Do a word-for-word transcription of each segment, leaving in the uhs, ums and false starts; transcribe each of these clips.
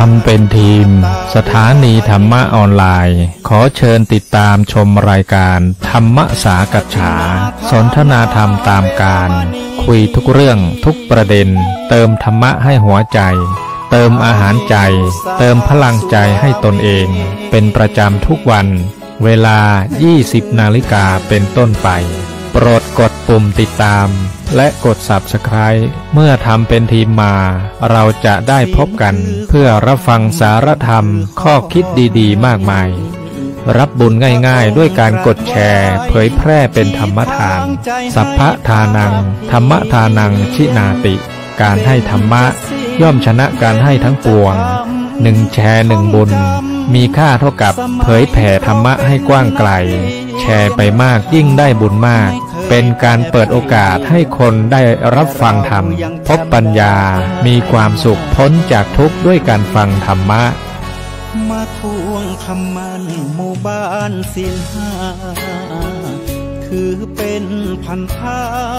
ำเป็นทีมสถานีธรรมะออนไลน์ขอเชิญติดตามชมรายการธรรมสากัจฉาสนทนาธรรมตามการคุยทุกเรื่องทุกประเด็นเติมธรรมะให้หัวใจเติมอาหารใจเติมพลังใจให้ตนเองเป็นประจำทุกวันเวลา ยี่สิบ นาฬิกาเป็นต้นไปโปรดกดปุ่มติดตามและกด ซับสไครบ์ เมื่อทำเป็นทีมมาเราจะได้พบกันเพื่อรับฟังสารธรรมข้อคิดดีๆมากมายรับบุญง่ายๆด้วยการกดแชร์เผยแพร่เป็นธรรมทานสัพพทานังธรรมทานังชินาติการให้ธรรมะย่อมชนะการให้ทั้งปวงหนึ่งแชร์หนึ่งบุญมีค่าเท่ากับเผยแผ่ธรรมะให้กว้างไกลแชร์ไปมากยิ่งได้บุญมากเป็นการเปิดโอกาสให้คนได้รับฟังธรรมพบปัญญามีความสุขพ้นจากทุกข์ด้วยการฟังธรรมะมาทวงคำมันหมู่บ้านศีลห้าถือเป็นพันธะ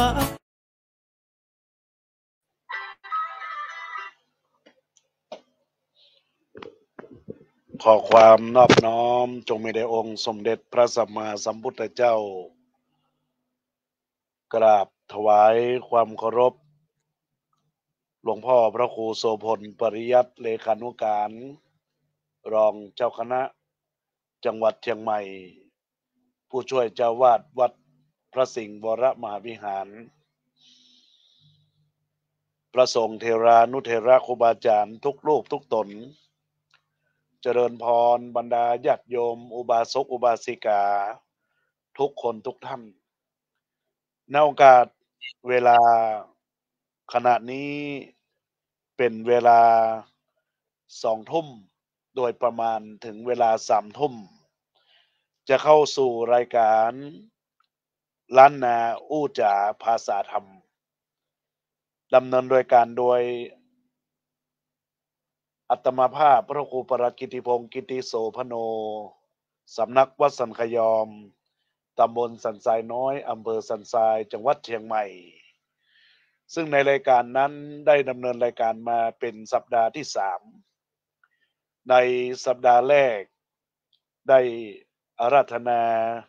ขอความนอบน้อมจงมีแด่องค์สมเด็จพระสัมมาสัมพุทธเจ้ากราบถวายความเคารพหลวงพ่อพระครูโสพลปริยัติเลขานุการรองเจ้าคณะจังหวัดเชียงใหม่ผู้ช่วยเจ้าวาดวัดพระสิงห์วรมหาวิหารพระสงฆ์เทรานุเทระครูบาอาจารย์ทุกรูปทุกตนเจริญพรบรรดาญาติโยมอุบาสกอุบาสิกาทุกคนทุกท่านในโอกาสเวลาขณะนี้เป็นเวลาสองทุ่มโดยประมาณถึงเวลาสามทุ่มจะเข้าสู่รายการล้านนาอู้จ๋าภาษาธรรมดำเนินโดยการโดยอัตมาภาพพระครูปรกิติพงศ์กิติโสพโนสำนักวัดสันขยอมตำบลสันทรายน้อยอำเภอสันทรายจังหวัดเชียงใหม่ซึ่งในรายการนั้นได้ดำเนินรายการมาเป็นสัปดาห์ที่สามในสัปดาห์แรกได้อาราธนา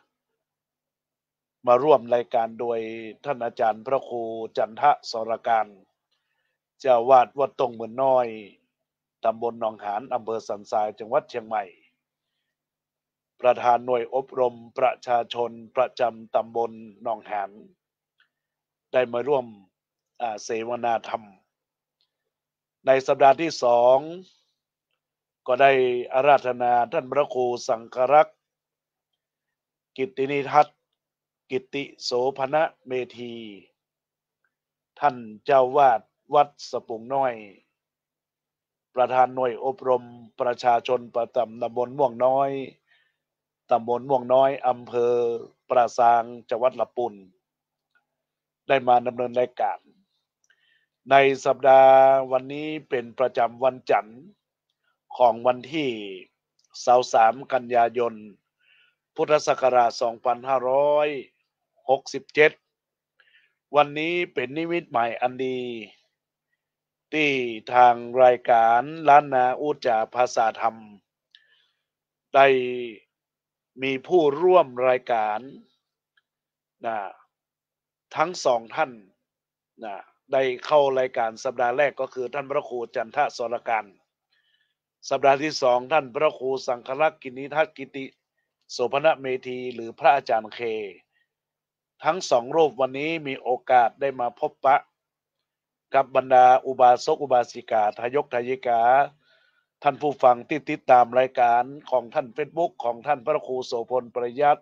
มาร่วมรายการโดยท่านอาจารย์พระครูจันทะสรการเจ้าวาดวัดตงเหมือนน้อยตำบลหนองหานอำเภอสันทรายจังหวัดเชียงใหม่ประธานหน่วยอบรมประชาชนประจำตำบลหนองหานได้มาร่วมเสวนาธรรมในสัปดาห์ที่สองก็ได้อาราธนาท่านพระครูสังฆรักษ์กิตตินิทัศน์กิตติโสภณเมธีท่านเจ้าวาดวัดสปุงน้อยประธานหน่วยอบรมประชาชนประจำตำบลม่วงน้อยตำบลม่วงน้อยอำเภอปราซางจังหวัดลำพูนได้มาดำเนินรายการในสัปดาห์วันนี้เป็นประจำวันจันทร์ของวันที่ยี่สิบสามกันยายนพุทธศักราชสองพันห้าร้อยหกสิบเจ็ดวันนี้เป็นนิมิตใหม่อันดีที่ทางรายการล้านนาอู้จ๋าภาษาธรรมได้มีผู้ร่วมรายการนะทั้งสองท่านนะได้เข้ารายการสัปดาห์แรกก็คือท่านพระครูจันทสรการสัปดาห์ที่สองท่านพระครูสังฆรักษ์กิตตินิทัศน์กิติโสภณเมธีหรือพระอาจารย์เคทั้งสองรูปวันนี้มีโอกาสได้มาพบปะกับบรรดาอุบาสกอุบาสิกาทายกทายิกาท่านผู้ฟังที่ติดตามรายการของท่าน Facebook ของท่านพระครูโสพลปริยัติ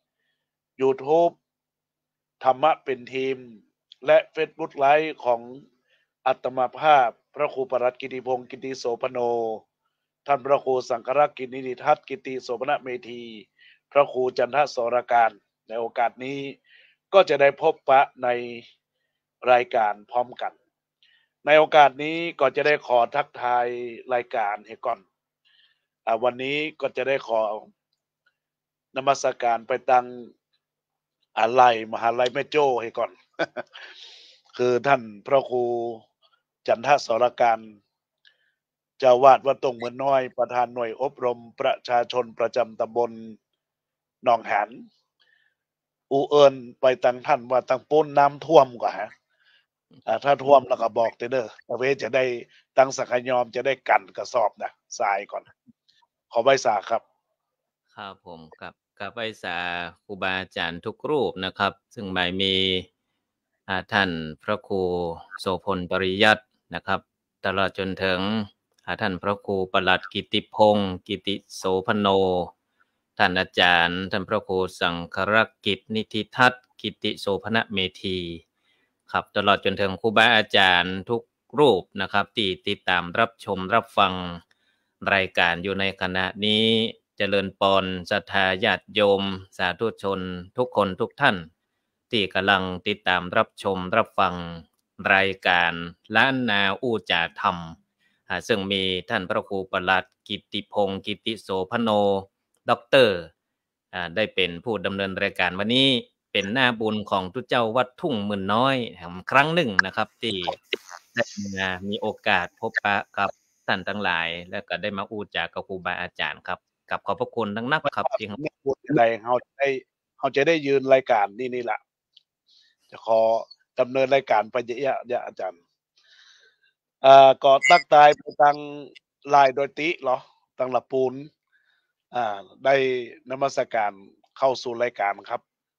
YouTube ธรรมะเป็นทีมและ Facebook ไลฟ์ของอัตมาภาพพระครูปรัตกิติพงศ์กิติโสพโนท่านพระครูสังฆรักษ์กิตตินิทัศน์กิติโสภณเมธีพระครูจันทสรการในโอกาสนี้ก็จะได้พบปะในรายการพร้อมกันในโอกาสนี้ก็จะได้ขอทักทายรายการให้ก่อนอ่าวันนี้ก็จะได้ขอนมัสการไปตั้งอะไรมหาลัยแม่โจ้ให้ก่อน คือท่านพระครูจันทสรการเจ้าวาดวัดตงเหมือนน้อยประธานหน่วยอบรมประชาชนประจำตำบลหนองหานอูเอิญไปตั้งท่านว่าตั้งป้นน้ำท่วมกว่าฮะอ่าถ้าท่วมแล้วก็บอกเด้อตะเวจะได้ตั้งสักยอมจะได้กันกระสอบนะทรายก่อนขอใบสาครับครับผมกับกับใบสาครูบาอาจารย์ทุกรูปนะครับซึ่งใบมีท่านพระครูโสพลปริยัตินะครับตลอดจนถึงท่านพระครูประหลัดกิติพงศ์กิติโสพโนท่านอาจารย์ท่านพระครูสังครกิจนิธิทัศน์กิติโสพนเมธีครับตลอดจนถึงครูบาอาจารย์ทุกรูปนะครับที่ติดตามรับชมรับฟังรายการอยู่ในขณะนี้เจริญปอนศรัทธาญาติโยมสาธุชนทุกคนทุกท่านที่กำลังติดตามรับชมรับฟังรายการล้านนาอู้จ่าธรรมซึ่งมีท่านพระครูประหลัดกิติพงศ์กิติโสพโนด็อกเตอร์ได้เป็นผู้ดำเนินรายการวันนี้เป็นหน้าบุญของทุกเจ้าวัดทุ่งหมื่นน้อยครั้งหนึ่งนะครับที่ได้มีโอกาสพบปะกับท่านทั้งหลายแล้วก็ได้มาอู้จ่ากับครูบาอาจารย์ครับกับขอบพระคุณทั้งนักครับจริงครับพูดอะไรเฮาจะได้เฮาจะได้ยืนรายการนี่นี่แหละจะขอดำเนินรายการไปเยอะๆอาจารย์อ่าก็ตักตายไปทางลายโดยติเหรอทางละปูนอ่าได้นมัสการเข้าสู่รายการครับ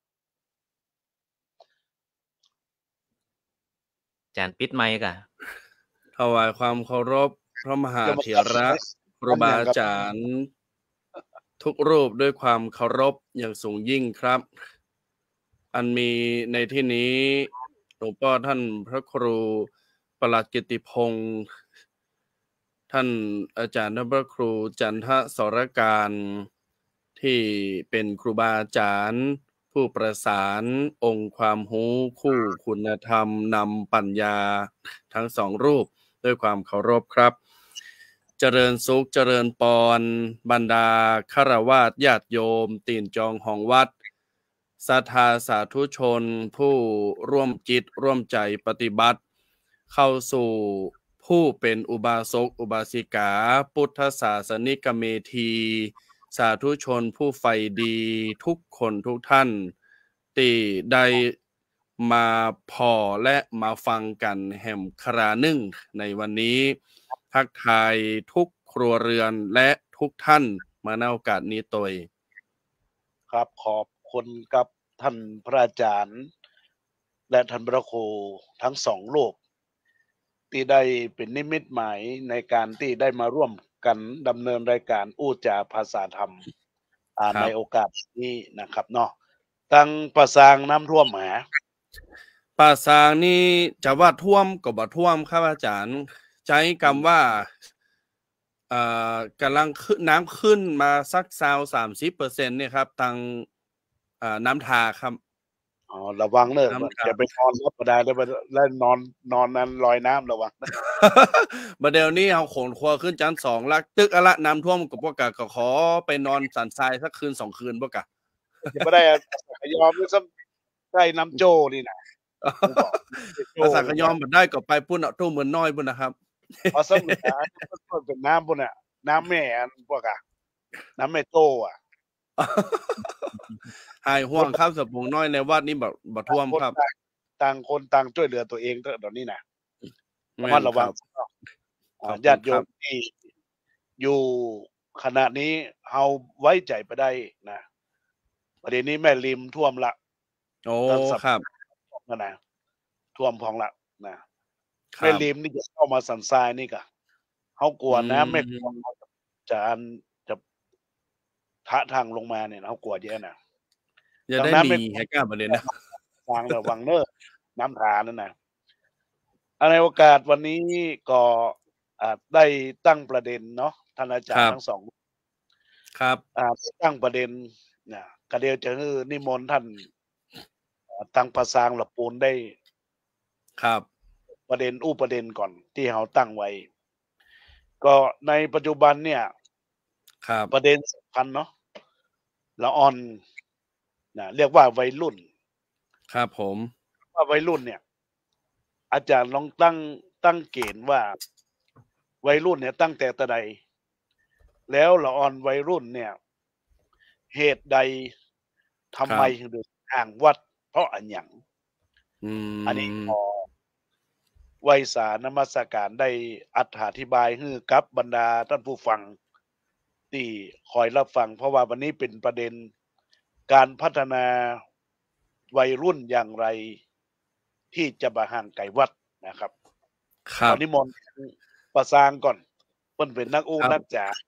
อาจารย์ปิดไมค์กะถวายความเคารพพระมหาเถระครูบาอาจารย์ทุกรูปด้วยความเคารพอย่างสูงยิ่งครับอันมีในที่นี้หลวงพ่อท่านพระครูประหลัดกิติพงศ์ท่านอาจารย์ท่านพระครูจันทสรการที่เป็นครูบาอาจารย์ผู้ประสานองค์ความรู้คู่คุณธรรมนำปัญญาทั้งสองรูปด้วยความเคารพครับเจริญสุขเจริญปอนบรรดาฆราวาสญาติโยมตีนจองของวัดศรัทธาสาธุชนผู้ร่วมจิตร่วมใจปฏิบัติเข้าสู่ผู้เป็นอุบาสกอุบาสิกาพุทธศาสนิกเมธีสาธุชนผู้ใฝ่ดีทุกคนทุกท่านที่ได้มาพอและมาฟังกันแห่มคราหนึ่งในวันนี้ทักทายทุกครัวเรือนและทุกท่านมาในโอกาสนี้ตัวครับขอบคุณกับท่านพระอาจารย์และท่านพระครูทั้งสองรูปที่ได้เป็นนิมิตหมายในการที่ได้มาร่วมกันดำเนินรายการอู้จาภาษาธรรมในโอกาสนี้นะครับเนาะตั้งประสางน้ำท่วมหาป่าซางนี่จะว่าท่วมก็บ่ท่วมครับอาจารย์ใช้คำว่าเอ่อกำลังขึ้นน้ำขึ้นมาสักซาวสามสิบเปอร์เซ็นต์เนี่ยครับทางอ่าน้ำทาครับอ๋อระวังเนอะอย่าไปนอนรับประดาแล้วนอนนอนนั้นลอยน้ำระวังบัดเดี๋ยวนี้เอาขนครัวขึ้นชั้นสองลักตึกอะละน้ำท่วมกับพวกกะก็ขอไปนอนสันทรายสักคืนสองคืนพวกกะไม่ได้ยอมด้วยซ้ำใกล้น้ำโจนี่นะภาษากยอมบัดได้ก็ไปปุ่นเอาตู้เหมือนน้อยปุ่นนะครับเพราะสมุนไพรเป็นน้ำปุ่นอ่ะน้ำแม่อันพวกอะน้ำแม่โตอ่ะหายห่วงครับสปงน้อยในวัดนี้แบบบ่ท่วมครับต่างคนต่างช่วยเหลือตัวเองเถอะตอนนี้นะระมัดระวังญาติโยมที่อยู่ขณะนี้เฮาไว้ใจไปได้นะประเด็นนี้แม่ริมท่วมละโอ้ครับนั่นนะท่วมพองละนะแม่ริมนี่จะเข้ามาสันทรายนี่กะเฮากลัวน้ำแม่กวงจะอันจะทะทางลงมาเนี่ยเฮากลัวเยอะนะอย่าได้มีให้กล้าประเด็นนะวางระวังเนอะน้ำทานั่นนะในโอกาสวันนี้ก็ได้ตั้งประเด็นเนาะท่านอาจารย์ทั้งสองครับตั้งประเด็นนะกระเดียวจะนิมนต์ท่านตั้งภาษาหลับปูนได้ครับประเด็นอู้ประเด็นก่อนที่เขาตั้งไว้ก็ในปัจจุบันเนี่ยครับประเด็นสำคัญเนาะละอ่อนนะเรียกว่าวัยรุ่นครับผมว่าวัยรุ่นเนี่ยอาจารย์ลองตั้งตั้งเกณฑ์ว่าวัยรุ่นเนี่ยตั้งแต่ตะใดแล้วละออนวัยรุ่นเนี่ยเหตุใดทำไมถึงห่างวัดเพราะอันหยังอันนี้ขอไวยสานมัสการได้อธิบายให้กับบรรดาท่านผู้ฟังที่คอยรับฟังเพราะว่าวันนี้เป็นประเด็นการพัฒนาวัยรุ่นอย่างไรที่จะมาห่างไกลวัดนะครับตอนนี้มนประสางก่อนเพิ่นเป็นนักอู้นักจ๋า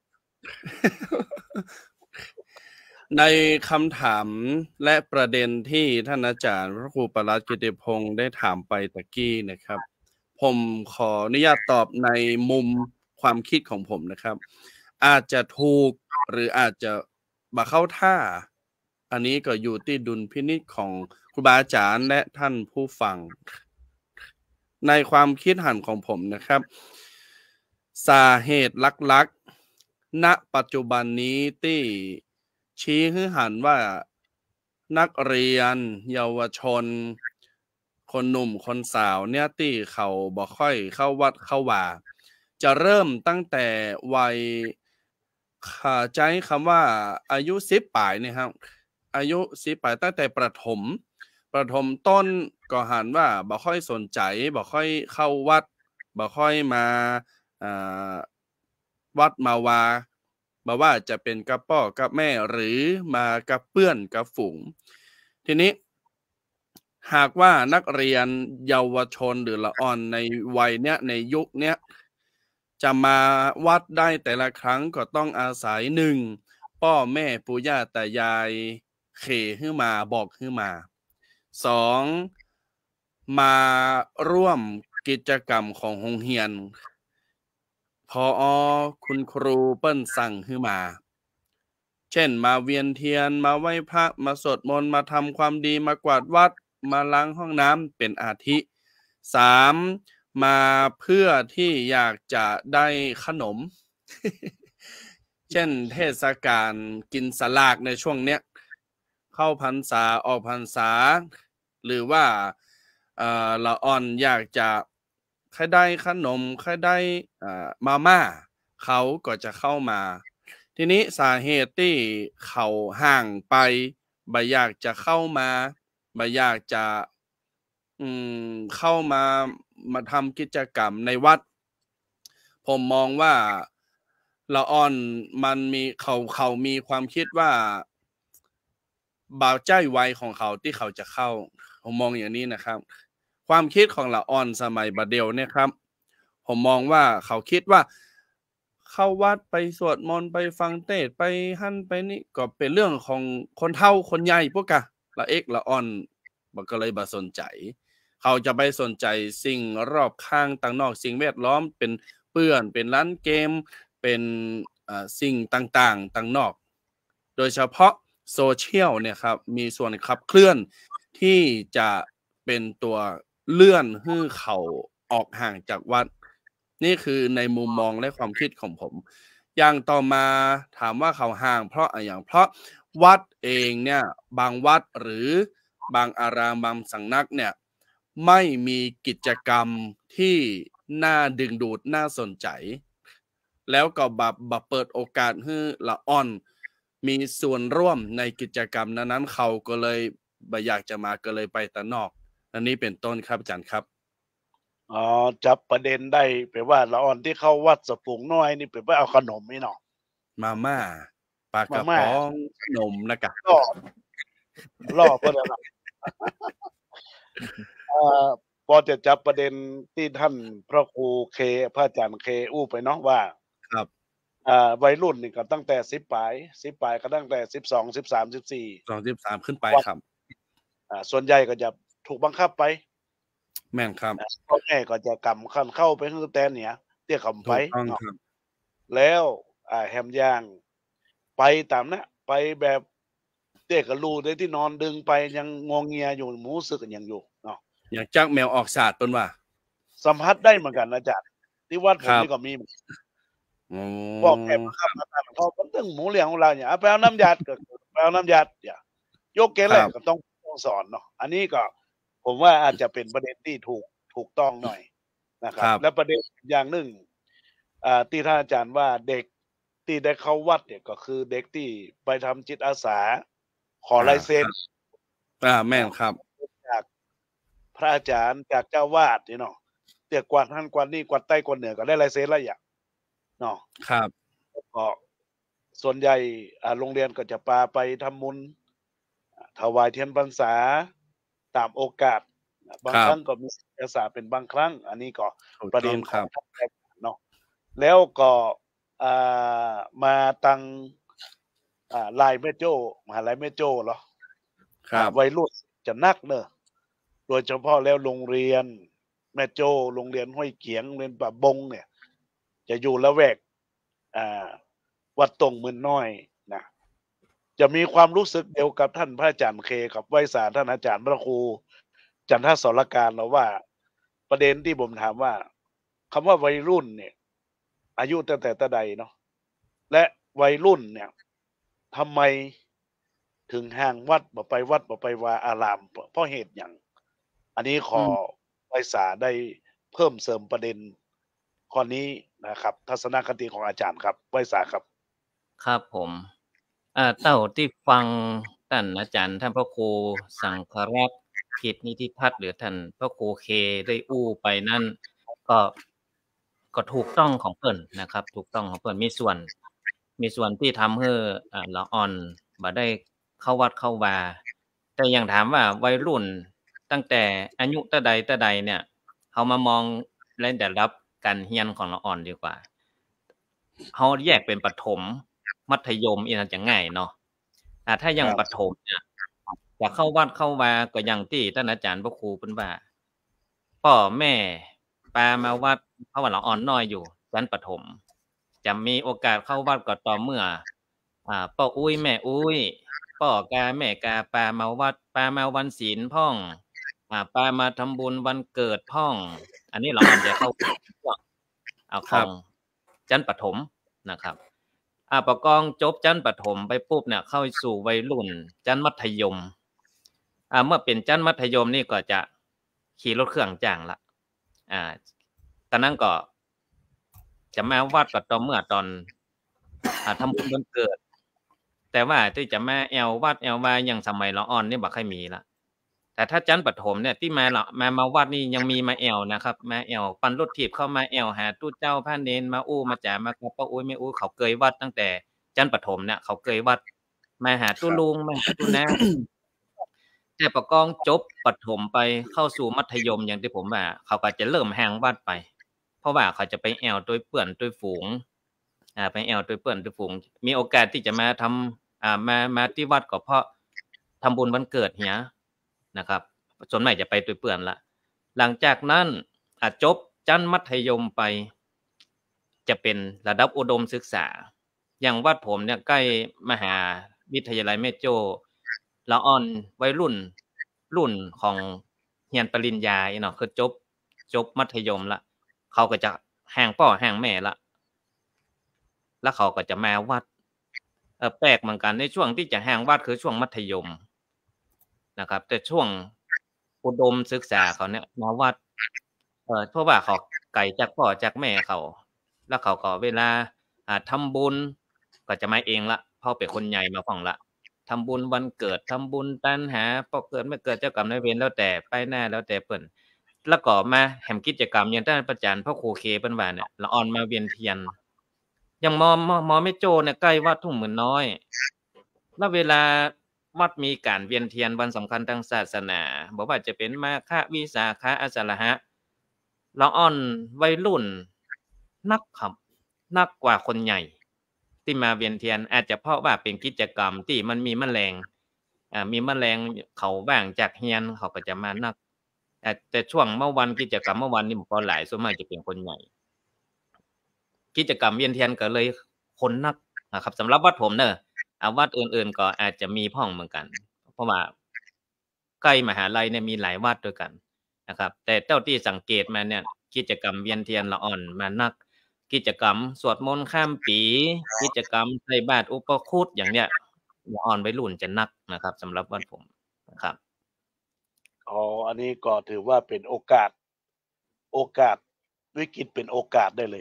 ในคำถามและประเด็นที่ท่านอาจารย์พระครูประหลัดกิติพงศ์ได้ถามไปตะกี้นะครับผมขออนุญาตตอบในมุมความคิดของผมนะครับอาจจะถูกหรืออาจจะบ่เข้าท่าอันนี้ก็อยู่ที่ดุลพินิจของครูบาอาจารย์และท่านผู้ฟังในความคิดหันของผมนะครับสาเหตุหลักๆณปัจจุบันนี้ที่ชี้ให้หันว่านักเรียนเยาวชนคนหนุ่มคนสาวเนี่ยที่เขาบ่ค่อยเข้าวัดเข้าว่าจะเริ่มตั้งแต่วัยขาใจคำว่าอายุสิบปลายเนี่ยครับอายุสิบปลายตั้งแต่ประถมประถมต้นก็หันว่าบ่ค่อยสนใจบ่ค่อยเข้าวัดบ่ค่อยมาอ่าวัดมาวาบ่ว่าจะเป็นกับพ่อกับแม่หรือมากับเพื่อนกับฝูงทีนี้หากว่านักเรียนเยาวชนหรือละอ่อนในวัยเนี้ยในยุคเนี้ยจะมาวัดได้แต่ละครั้งก็ต้องอาศัยหนึ่งพ่อแม่ปู่ย่าตายายเขขึ้นมาบอกขึ้นมาสองมาร่วมกิจกรรมของโรงเรียนพอคุณครูเปิ้นสั่งขึ้นมาเช่นมาเวียนเทียนมาไหว้พระมาสวดมนต์มาทำความดีมากวาดวัดมาล้างห้องน้ำเป็นอาทิสามมาเพื่อที่อยากจะได้ขนม เช่นเทศกาลกินสลากในช่วงเนี้ยเข้าพรรษาออกพรรษาหรือว่าเอ่อละอ่อนอยากจะใครได้ขนมใครได้เอ่อมาม่าเขาก็จะเข้ามาทีนี้สาเหตุที่เขาห่างไปบ่อยากจะเข้ามาบ่อยากจะอืมเข้ามามาทำกิจกรรมในวัดผมมองว่าละอ่อนมันมีเขาเขามีความคิดว่าบ่าวใจวัยของเขาที่เขาจะเข้าผมมองอย่างนี้นะครับความคิดของละอ่อนสมัยบัดเดียวเนี่ยครับผมมองว่าเขาคิดว่าเข้าวัดไปสวดมนต์ไปฟังเทศน์ไปหั่นไปนี่ก็เป็นเรื่องของคนเฒ่าคนใหญ่พวกกะละเอกละอ่อนบ่ก็เลยบ่สนใจเขาจะไปสนใจสิ่งรอบข้างต่างนอกสิ่งแวดล้อมเป็นเปื้อนเป็นร้านเกมเป็นอ่าสิ่งต่างๆต่างนอกโดยเฉพาะโซเชียลเนี่ยครับมีส่วนขับเคลื่อนที่จะเป็นตัวเลื่อนให้เขาออกห่างจากวัดนี่คือในมุมมองและความคิดของผมอย่างต่อมาถามว่าเขาห่างเพราะอะไรอย่างเพราะวัดเองเนี่ยบางวัดหรือบางอารามบางสำนักเนี่ยไม่มีกิจกรรมที่น่าดึงดูดน่าสนใจแล้วก็แบบแบบเปิดโอกาสให้ละอ่อนมีส่วนร่วมในกิจกรรมนั้นๆเขาก็เลยบ่อยากจะมาก็เลยไปแต่นอกอันนี้เป็นต้นครับอาจารย์ครับอ๋อจับประเด็นได้แปลว่าละอ่อนที่เข้าวัดสะปุงน้อยนี่แปลว่าเอาขนมนี่เนาะมาม่าปลากระป๋องขนมนะกะล่อล่อเพิ่นน่ะเอ่อพอจะจับประเด็นที่ท่านพระครูเคพระอาจารย์เคอู้ไปเนาะว่าครับอ่าวัยรุ่นนี่ก็ตั้งแต่สิบปลายสิบปลายก็ตั้งแต่สิบสอง สิบสาม สิบสี่สอง สิบสามขึ้นไปครับอ่าส่วนใหญ่ก็จะถูกบังคับไปแม่นครับพ่อแม่ก็จะกำคันเข้าไปคือแต่เนี่ยเตี้ยกำไปแล้วอ่าแฮมย่างไปตามนะไปแบบเตี้ยก็รู้ได้ที่นอนดึงไปยังงวงเงียอยู่หมูสึกยังอยู่เนาะอย่างจักแมวออกศาสตร์เพิ่นว่าสัมผัสได้เหมือนกันอาจารย์ที่วัดผมนี่ก็มีอ๋อบอกแอบครับมาตามเขาเรื่องหมูเลี้ยงของเราเนี่ยไปเอาน้ำยาก็ไปเอาน้ำยาอย่ายกเกณฑ์แรกก็ต้องสอนเนาะอันนี้ก็ผมว่าอาจจะเป็นประเด็นที่ถูกถูกต้องหน่อยนะครับและประเด็นอย่างหนึ่งอ่าที่ท่านอาจารย์ว่าเด็กที่ได้เข้าวัดเนี่ยก็คือเด็กที่ไปทำจิตอาสาขอลายเซ็นอ่าแม่นครับจากพระอาจารย์จากเจ้าวาดนี่เนาะเตียกวาดท่านกวาดนี่กวาดใต้กวาดเหนือก็ได้ลายเซ็นแล้วอย่างเนาะครับก็ส่วนใหญ่อ่าโรงเรียนก็จะพาไปทำบุญถวายเทียนพรรษาตามโอกาสบางครั้งก็มีเอกสารเป็นบางครั้งอันนี้ก็ประเด็นของท่านเนาะแล้วก็อ่ามาตั้งอ่าลายแม่โจ้มหาลัยแม่โจ้เหรอครับวัยรุ่นจะนักเนอะโดยเฉพาะแล้วโรงเรียนแม่โจ้โรงเรียนห้วยเกียงโรงเรียนป่าบงเนี่ยจะอยู่ละแวกอ่าวัดตงมืนน้อยนะจะมีความรู้สึกเดียวกับท่านพระอาจารย์เคกับไวสาท่านอาจารย์พระครูจันทสรการเราว่าประเด็นที่ผมถามว่าคำว่าวัยรุ่นเนี่ยอายุตั้งแต่ตะใดเนาะและวัยรุ่นเนี่ยทำไมถึงห่างวัดบ่ไปวัดบ่ไปวาอารามเพราะเหตุอย่างอันนี้ขอไวสาได้เพิ่มเสริมประเด็นข้อนี้นะครับทัศนคติของอาจารย์ครับไวสาครับครับผมอ่าเต้าที่ฟังท่านอาจารย์ท่านพระครูสังฆรักษ์กิจนิติพัฒน์หรือท่านพระครูเคได้อู้ไปนั่นก็ก็ถูกต้องของเพิ่นนะครับถูกต้องของเพิ่นมีส่วนมีส่วนที่ทำให้อ่าละอ่อนบ่ได้เข้าวัดเข้าวาแต่อย่างถามว่าวัยรุ่นตั้งแต่อายุเท่าใดเท่าใดเนี่ยเฮามามองและได้รับการเรียนของละอ่อนดีกว่าเฮาแยกเป็นประถมมัธยมอีนั่นจะง่ายเนาะอ่าถ้าอย่างประถมเนี่ยจะเข้าวัดเข้าวาก็อย่างที่ท่านอาจารย์พระครูเพิ่นว่าพ่อแม่พามาวัดเพราะว่าละอ่อนน้อยอยู่ชั้นประถมจะมีโอกาสเข้าวัดก็ต่อเมื่ออ่าป้าอุ้ยแม่อุ้ยพ่อกาแม่กาพามาวัดพามาวันศีลพ่องอ่าพามาทำบุญวันเกิดพ่องอันนี้ละอ่อนจะเข้าเอาของชั้นประถมนะครับอ่าปกองจบชั้นประถมไปปุ๊บเนี่ยเข้าสู่วัยรุ่นชั้นมัธยมอ่าเมื่อเป็นชั้นมัธยมนี่ก็จะขี่รถเครื่องจ้างละอ่าตอนนั้นก็จะมาวัดก็ต่อเมื่อตอนอ่าทำบุญวันเกิดแต่ว่าที่จะมาแอววัดแอววาอย่างสมัยละอ่อนนี่บ่ค่อยมีละแต่ถ้าชั้นประถมเนี่ยที่มาละมามาวัดนี่ยังมีมาแอวนะครับมาแอวปั่นรถถีบเข้ามาแอวหาตู้เจ้าพระเนรมาอู้มาจ๋ามากับป้าอุ้ยแม่อุ้ยเขาเกยวัดตั้งแต่ชั้นประถมเนี่ยเขาเกยวัดมาหาตู้ลุงมาหาตู้น้าแต่ประกองจบประถมไปเข้าสู่มัธยมอย่างที่ผมว่าเขาก็จะเริ่มห่างวัดไปเพราะว่าเขาจะไปแอวด้วยเพื่อนด้วยฝูงอ่าไปแอวด้วยเพื่อนด้วยฝูงมีโอกาสที่จะมาทำอ่ามามาที่วัดก็เพราะทำบุญวันเกิดเหียนะครับส่วนใหญ่จะไปด้วยเพื่อนละหลังจากนั้นอ่าจบชั้นมัธยมไปจะเป็นระดับอุดมศึกษาอย่างวัดผมเนี่ยใกล้มหาวิทยาลัยแม่โจ้ละอ่อนวัยรุ่นรุ่นของเรียนปริญญาเนาะคือจบจบมัธยมละเขาก็จะห่างพ่อห่างแม่ละแล้วเขาก็จะมาวัดเออแปลกเหมือนกันในช่วงที่จะห่างวัดคือช่วงมัธยมนะครับแต่ช่วงอุดมศึกษาเขาเนี่ยมาวัดเออเพราะว่าเขาไกลจากพ่อจากแม่เขาแล้วเขาก็เวลาอ่าทำบุญก็จะมาเองละพ่อเป็นคนใหญ่มาของละทำบุญวันเกิดทำบุญตันหาพ่อเกิดไม่เกิดเจ้ากรรมนายเวรแล้วแต่ไปหน้าแล้วแต่เปิ้นแล้วก็มาแห่มกิจกรรมอย่างท่านอาจารย์พ่อครูเคเปิ้นว่าเนี่ยละอ่อนมาเวียนเทียนอย่างมอมมอแม่โจ้เนี่ยใกล้วัดทุ่งหมื่นน้อยแล้วเวลาวัดมีการเวียนเทียนวันสำคัญทางศาสนาบอกว่าจะเป็นมาฆวิสาขะอาสาฬหะละอ่อนวัยรุ่นนักครับนักกว่าคนใหญ่ที่มาเวียนเทียนอาจจะเพราะว่าเป็นกิจกรรมที่มันมีแมลงอ่ามีแมลงเขาบ้างจากเฮียนเขาก็จะมานักแต่ช่วงเมื่อวันกิจกรรมเมื่อวันนี้บ่หลายส่วนมากจะเป็นคนใหญ่กิจกรรมเวียนเทียนก็เลยคนนักนะครับสำหรับวัดผมเนอะอ่าวัดอื่นๆก็อาจจะมีพ่องเหมือนกันเพราะว่าใกล้มหาลัยเนี่ยมีหลายวัดด้วยกันนะครับแต่เท่าที่สังเกตมาเนี่ยกิจกรรมเวียนเทียนละอ่อนมานักกิจกรรมสวดมนต์ข้ามปีกิจกรรมใส่บาตรอุปคุตอย่างเนี้ยละอ่อนวัยรุ่นจะนักนะครับสำหรับวัดผมนะครับอ๋ออันนี้ก็ถือว่าเป็นโอกาสโอกาสวิกฤตเป็นโอกาสได้เลย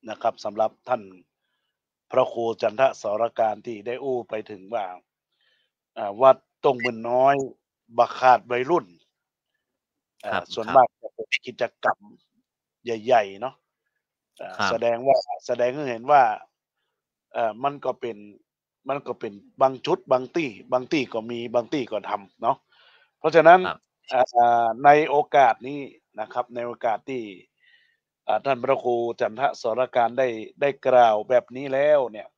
นะครับสำหรับท่านพระครูจันทสรการที่ได้อู้ไปถึงว่าวัดตงมึนน้อยบักขาดวัยรุ่นส่วนมากจะเป็นกิจกรรมใหญ่ๆเนาะแสดงว่าแสดงให้เห็นว่ามันก็เป็นมันก็เป็นบางชุดบางตี้บางตี้ก็มีบางตี้ก็ทำเนาะเพราะฉะนั้นในโอกาสนี้นะครับในโอกาสที่ท่านพระครูจันทสรการได้ได้กล่าวแบบนี้แล้วเนี่ย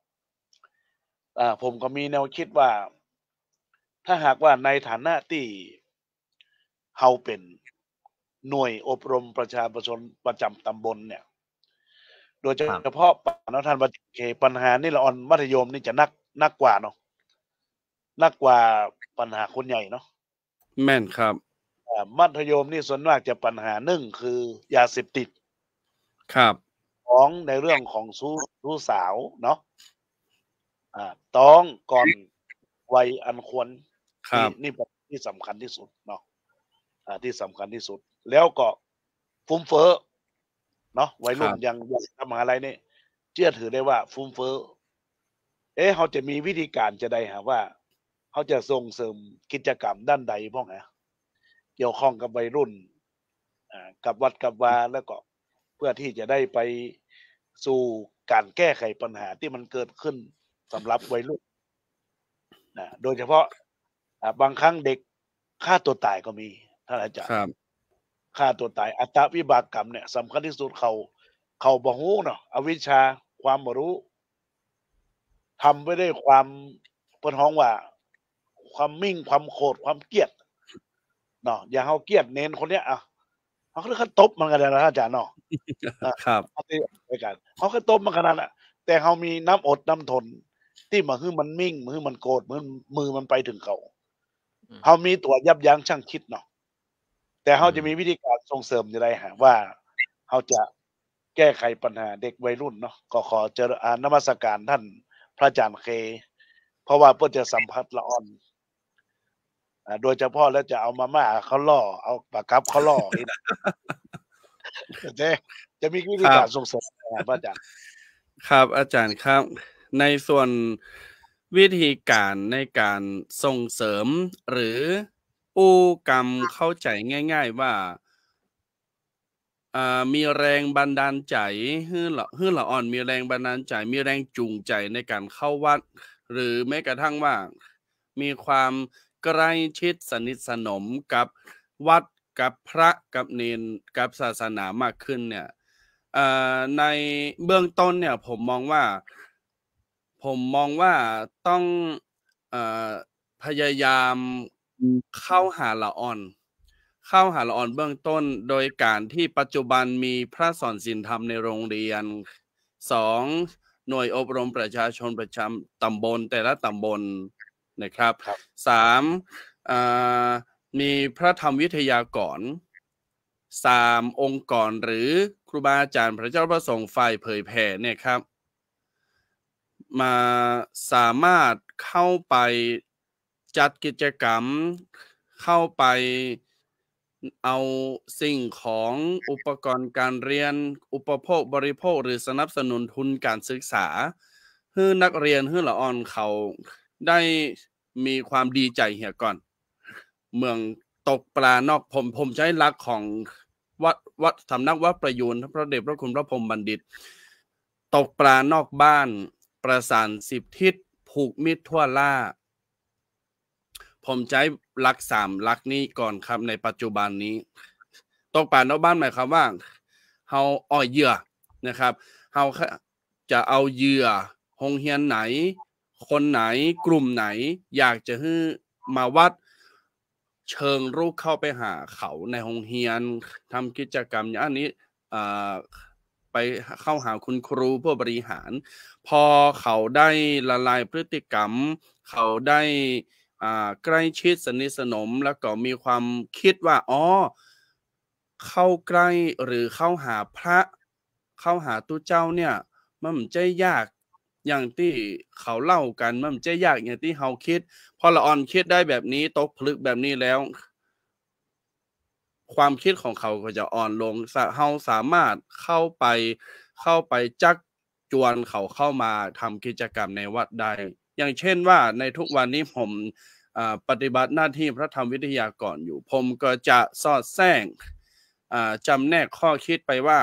ผมก็มีแนวคิดว่าถ้าหากว่าในฐานะที่เฮาเป็นหน่วยอบรมประชาชนประจำตำบลเนี่ยโดยเฉพาะปัญหาท่านประเคปัญหานี่ละออนมัธยมนี่จะนักนักกว่าเนาะนักกว่าปัญหาคนใหญ่เนาะแม่นครับมัธยมนี่ส่วนมากจะปัญหาหนึ่งคือยาเสพติดครับของในเรื่องของสู้สู้สาวเนาะอ่าต้องก่อนวัยอันควรครับนี่เป็นที่สำคัญที่สุดเนาะอ่าที่สำคัญที่สุดแล้วก็ฟุ้มเฟ้อเนาะวัยรุ่นยังยังทำอะไรนี่เชื่อถือได้ว่าฟุ้มเฟ้อเอ๊ะเขาจะมีวิธีการจะได้หาว่าเขาจะส่งเสริมกิจกรรมด้านใดบ้างฮะเกี่ยวข้องกับวัยรุ่นอ่ากับวัดกับวาแล้วก็เพื่อที่จะได้ไปสู่การแก้ไขปัญหาที่มันเกิดขึ้นสำหรับวัยรุ่นนะโดยเฉพาะบางครั้งเด็กฆ่าตัวตายก็มีท่านอาจารย์ฆ่าตัวตายอัตวิบากกรรมเนี่ยสำคัญที่สุดเขาเขาบ่ฮู้เนาะอวิชชาความบ่รู้ทำไปด้วยความเพิ่นฮ้องว่าความมิ่งความโกรธความเกลียดเนาะอย่างเฮาเกลียดเน้นคนเนี้ยอ่ะเฮาก็เลยตบมันกันนะอาจารย์เนาะครับไปกันเฮาก็ตบมันขนาดน่ะแต่เฮามีน้ำอดน้ำทนที่มาคือมันมิ่งมือมันโกรธมือมือมันไปถึงเขาเฮามีตัวยับยั้งชั่งคิดเนาะแต่เฮาจะมีวิธีการส่งเสริมจังได๋ฮะว่าเฮาจะแก้ไขปัญหาเด็กวัยรุ่นเนาะก็ขอเจริญนมัสการท่านพระอาจารย์เคเพราะว่าเพิ่นจะสัมผัสละอ่อนอ่าโดยเฉพาะแล้วจะเอามาม่าเขาล่อเอาปลากับเขาล่อนี่นะแต่จะมีวิธีการส่งเสริมพระอาจารย์ครับอาจารย์ครับในส่วนวิธีการในการส่งเสริมหรืออู้กรรมเข้าใจง่ายๆว่าอ่ามีแรงบันดาลใจฮื้อละฮื้อละอ่อนมีแรงบันดาลใจมีแรงจูงใจในการเข้าวัดหรือแม้กระทั่งว่ามีความใกล้ชิดสนิทสนมกับวัดกับพระกับเณรกับศาสนามากขึ้นเนี่ยอ่าในเบื้องต้นเนี่ยผมมองว่าผมมองว่าต้องเอ่อพยายามเข้าหาละอ่อนเข้าหาละอ่อนเบื้องต้นโดยการที่ปัจจุบันมีพระสอนศีลธรรมในโรงเรียนสองหน่วยอบรมประชาชนประจำตำบลแต่ละตำบลนะครับสามอ่ามีพระธรรมวิทยากรสามองค์กรหรือครูบาอาจารย์พระเจ้าประสงค์ฝ่ายเผยแผ่เนี่ยครับมาสามารถเข้าไปจัดกิจกรรมเข้าไปเอาสิ่งของอุปกรณ์การเรียนอุปโภคบริโภคหรือสนับสนุนทุนการศึกษาให้นักเรียนให้ละอ่อนเขาได้มีความดีใจเหี่ยก่อนเมืองตกปลานอกผมผมใช้หลักของวัดวัดสำนักวัดประยูนพระเดชพระคุณพระพรหมบัณฑิตตกปลานอกบ้านประสานสิบทิศผูกมิตรทั่วล่าผมใช้หลักสามหลักนี้ก่อนครับในปัจจุบันนี้ตกปลานอกบ้านหมายความว่าเฮาอ้อยเหยื่อนะครับเฮาจะเอาเหยื่อโรงเรียนไหนคนไหนกลุ่มไหนอยากจะให้มาวัดเชิงรุกเข้าไปหาเขาในโรงเรียนทำกิจกรรมอย่างนี้อ่าไปเข้าหาคุณครูผู้บริหารพอเขาได้ละลายพฤติกรรมเขาได้อ่าใกล้ชิดสนิทสนมแล้วก็มีความคิดว่าอ๋อเข้าใกล้หรือเข้าหาพระเข้าหาตู้เจ้าเนี่ยมันไม่ใช่ยากอย่างที่เขาเล่ากันมันไม่ใช่ยากอย่างที่เขาคิดพอละอ่อนคิดได้แบบนี้ตกผลึกแบบนี้แล้วความคิดของเขาก็จะอ่อนลงเฮาสามารถเข้าไปเข้าไปจักจวนเขาเข้ามาทำกิจกรรมในวัดได้อย่างเช่นว่าในทุกวันนี้ผมปฏิบัติหน้าที่พระธรรมวิทยากรอยู่ผมก็จะสอดแทรกจำแนกข้อคิดไปว่า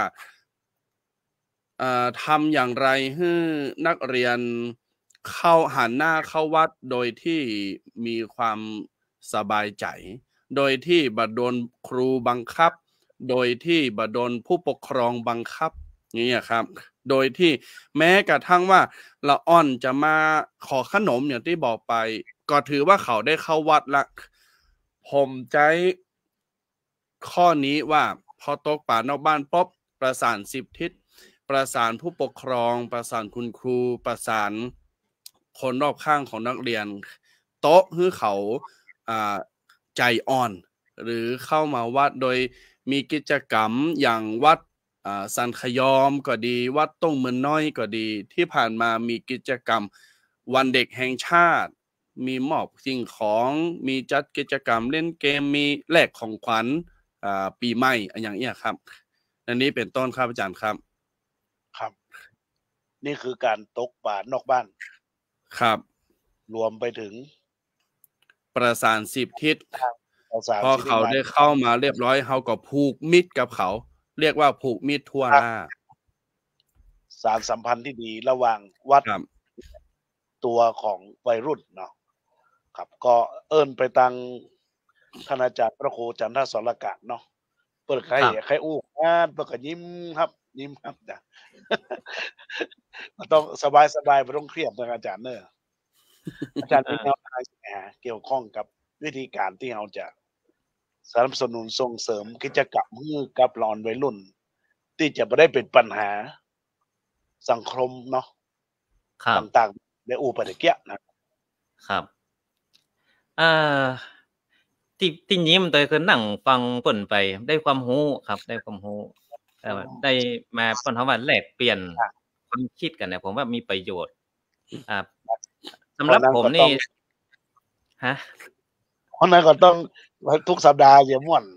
ทำอย่างไรให้นักเรียนเข้าหันหน้าเข้าวัดโดยที่มีความสบายใจโดยที่บ่โดนครูบังคับโดยที่บ่โดนผู้ปกครองบังคับนี่ครับโดยที่แม้กระทั่งว่าละอ่อนจะมาขอขนมอย่างที่บอกไปก็ถือว่าเขาได้เข้าวัดละผมใจข้อนี้ว่าพอตกป่านอกบ้านป๊บประสานสิบทิศประสานผู้ปกครองประสานคุณครูประสานคนรอบข้างของนักเรียนโต๊ะให้เขาใจอ่อนหรือเข้ามาวัดโดยมีกิจกรรมอย่างวัดสันขยอมก็ดีวัดต้งเมืองน้อยก็ดีที่ผ่านมามีกิจกรรมวันเด็กแห่งชาติมีมอบสิ่งของมีจัดกิจกรรมเล่นเกมมีแลกของขวัญปีใหม่อย่างนี้ครับอันนี้เป็นต้นครับอาจารย์ครับครับนี่คือการตกป่านอกบ้านครับรวมไปถึงประสานสิบทิศพอเขาได้เข้ามาเรียบร้อยเขาก็ผูกมิตรกับเขาเรียกว่าผูกมิตรทั่วหน้าสารสัมพันธ์ที่ดีระหว่างวัดตัวของวัยรุ่นเนาะครับก็เอิ้นไปตังท่านอาจารย์พระครูจันทสรการเนาะเปิดใครใครอู้งานเปิดก็ยิ้มครับยิ้มครับจ้ะต้องสบายสบายไม่ต้องเครียดนะอาจารย์เนอะอาจารย์มีแนวทางเกี่ยวข้องกับวิธีการที่เราจะสนับสนุนส่งเสริมกิจกรรมมือกับหลอนวัยรุ่นที่จะไม่ได้เป็นปัญหาสังคมเนาะต่างๆในอู่ปฏิเกียนะครับเอ่อที่ที่ยิ้มโดยคือนั่งฟังเพิ่นไปได้ความรู้ครับได้ความรู้เอ่อได้มาเพิ่นเฮาว่าแลกเปลี่ยนความคิดกันเนี่ยผมว่ามีประโยชน์อ่าสำหรับผมนี่ฮะเพราะนั้นก็ต้องทุกสัปดาห์อย่าม่วน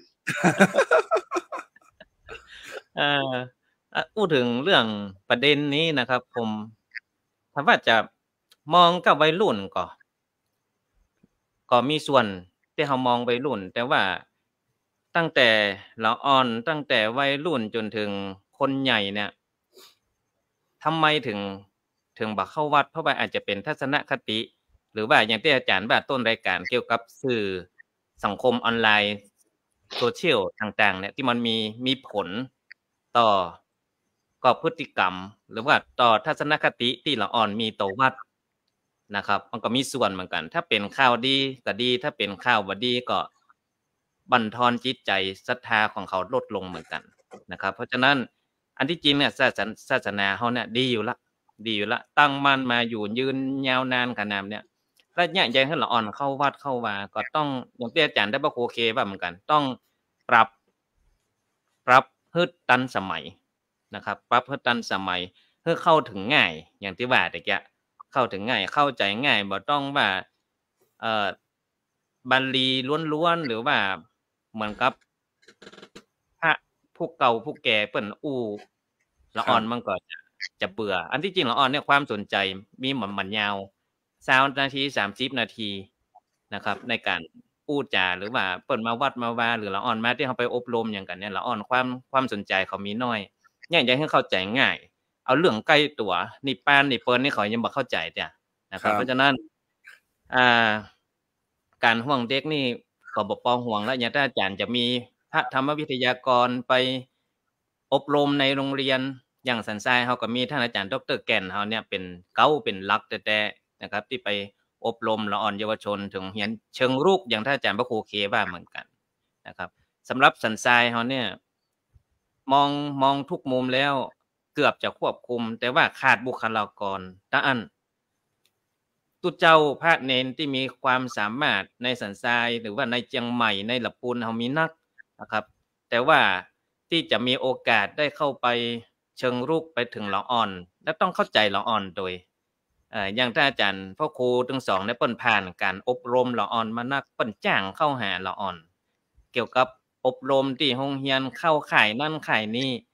เอ่อพูดถึงเรื่องประเด็นนี้นะครับผมถ้าว่าจะมองกับวัยรุ่นก็ก็มีส่วนที่เฮามองวัยรุ่นแต่ว่าตั้งแต่ละอ่อนตั้งแต่วัยรุ่นจนถึงคนใหญ่เนี่ยทำไมถึงถึงบ่เข้าวัดเพราะว่าอาจจะเป็นทัศนคติหรือว่าอย่างที่อาจารย์ว่าต้นรายการเกี่ยวกับสื่อสังคมออนไลน์โซเชียลต่างๆเนี่ยที่มันมีมีผลต่อกับพฤติกรรมหรือว่าต่อทัศนคติที่ละอ่อนมีต่อวัดนะครับมันก็มีส่วนเหมือนกันถ้าเป็นข่าวดีก็ดีถ้าเป็นข่าวบ่ดีก็บั่นทอนจิตใจศรัทธาของเขาลดลงเหมือนกันนะครับเพราะฉะนั้นอันที่จริงเนี่ยศาสนาศาสนาเฮาเนี่ยดีอยู่ละดีอยู่ละตั้งมั่นมาอยู่ยืนยาวนานขนาดเนี้ยระยะยาวให้ละอ่อนเข้าวัดเข้าวาก็ต้องอย่างที่อาจารย์ได้บอกโอเคว่าเหมือนกันต้องปรับปรับให้ทันสมัยนะครับปรับให้ทันสมัยเพื่อเข้าถึงง่ายอย่างที่ว่าตะกี้เข้าถึงง่ายเข้าใจง่ายบ่ต้องว่าเอ่อบาลีล้วนๆหรือว่าเหมือนกับพระผู้เก่าผู้แก่เปิ้นอู้ละอ่อนมันก็จะจะเบื่ออันที่จริงละอ่อนเนี่ยความสนใจมีเหมือนมันยาวยี่สิบนาทีสามสิบนาทีนะครับในการพูดจาหรือว่าเปิ้นมาวัดมาว่าหรือละอ่อนมาที่เฮาไปอบรมหยังกันเนี่ยละอ่อนความความสนใจเขามีน้อยอยากจะให้เข้าใจง่ายเอาเรื่องใกล้ตัวนี่ปานนี่เปิ้นนี่เขายังบ่เข้าใจจ้ะนะครับเพราะฉะนั้นอ่าการห่วงเด็กนี่ก็บ่ปองห่วงแล้วอย่างถ้าอาจารย์จะมีพระธรรมวิทยากรไปอบรมในโรงเรียนอย่างสันทรายเฮาก็มีท่านอาจารย์ดร.แก่นเฮาเนี่ยเป็นเก้าเป็นหลักแต่ๆนะครับที่ไปอบรมละอ่อนเยาวชนถึงเรียนเชิงรุกอย่างท่านอาจารย์พระครูเคว่าเหมือนกันนะครับสำหรับสันทรายเฮาเนี่ยมองมองทุกมุมแล้วเกือบจะควบคุมแต่ว่าขาดบุคลากรตะอันตุเจ้าพระเนนที่มีความสามารถในสันทรายหรือว่าในเชียงใหม่ในละปูนเฮามีนักนะครับแต่ว่าที่จะมีโอกาสได้เข้าไปเชิงรุกไปถึงละอ่อนและต้องเข้าใจละอ่อนโดยเอ่ออย่างท่านอาจารย์พ่อครูทั้งสองได้เปิ้นผ่านการอบรมละอ่อนมานักเปิ้นจ้างเข้าหาละอ่อนเกี่ยวกับอบรมที่โรงเรียนเข้าค่ายนั่นค่ายนี้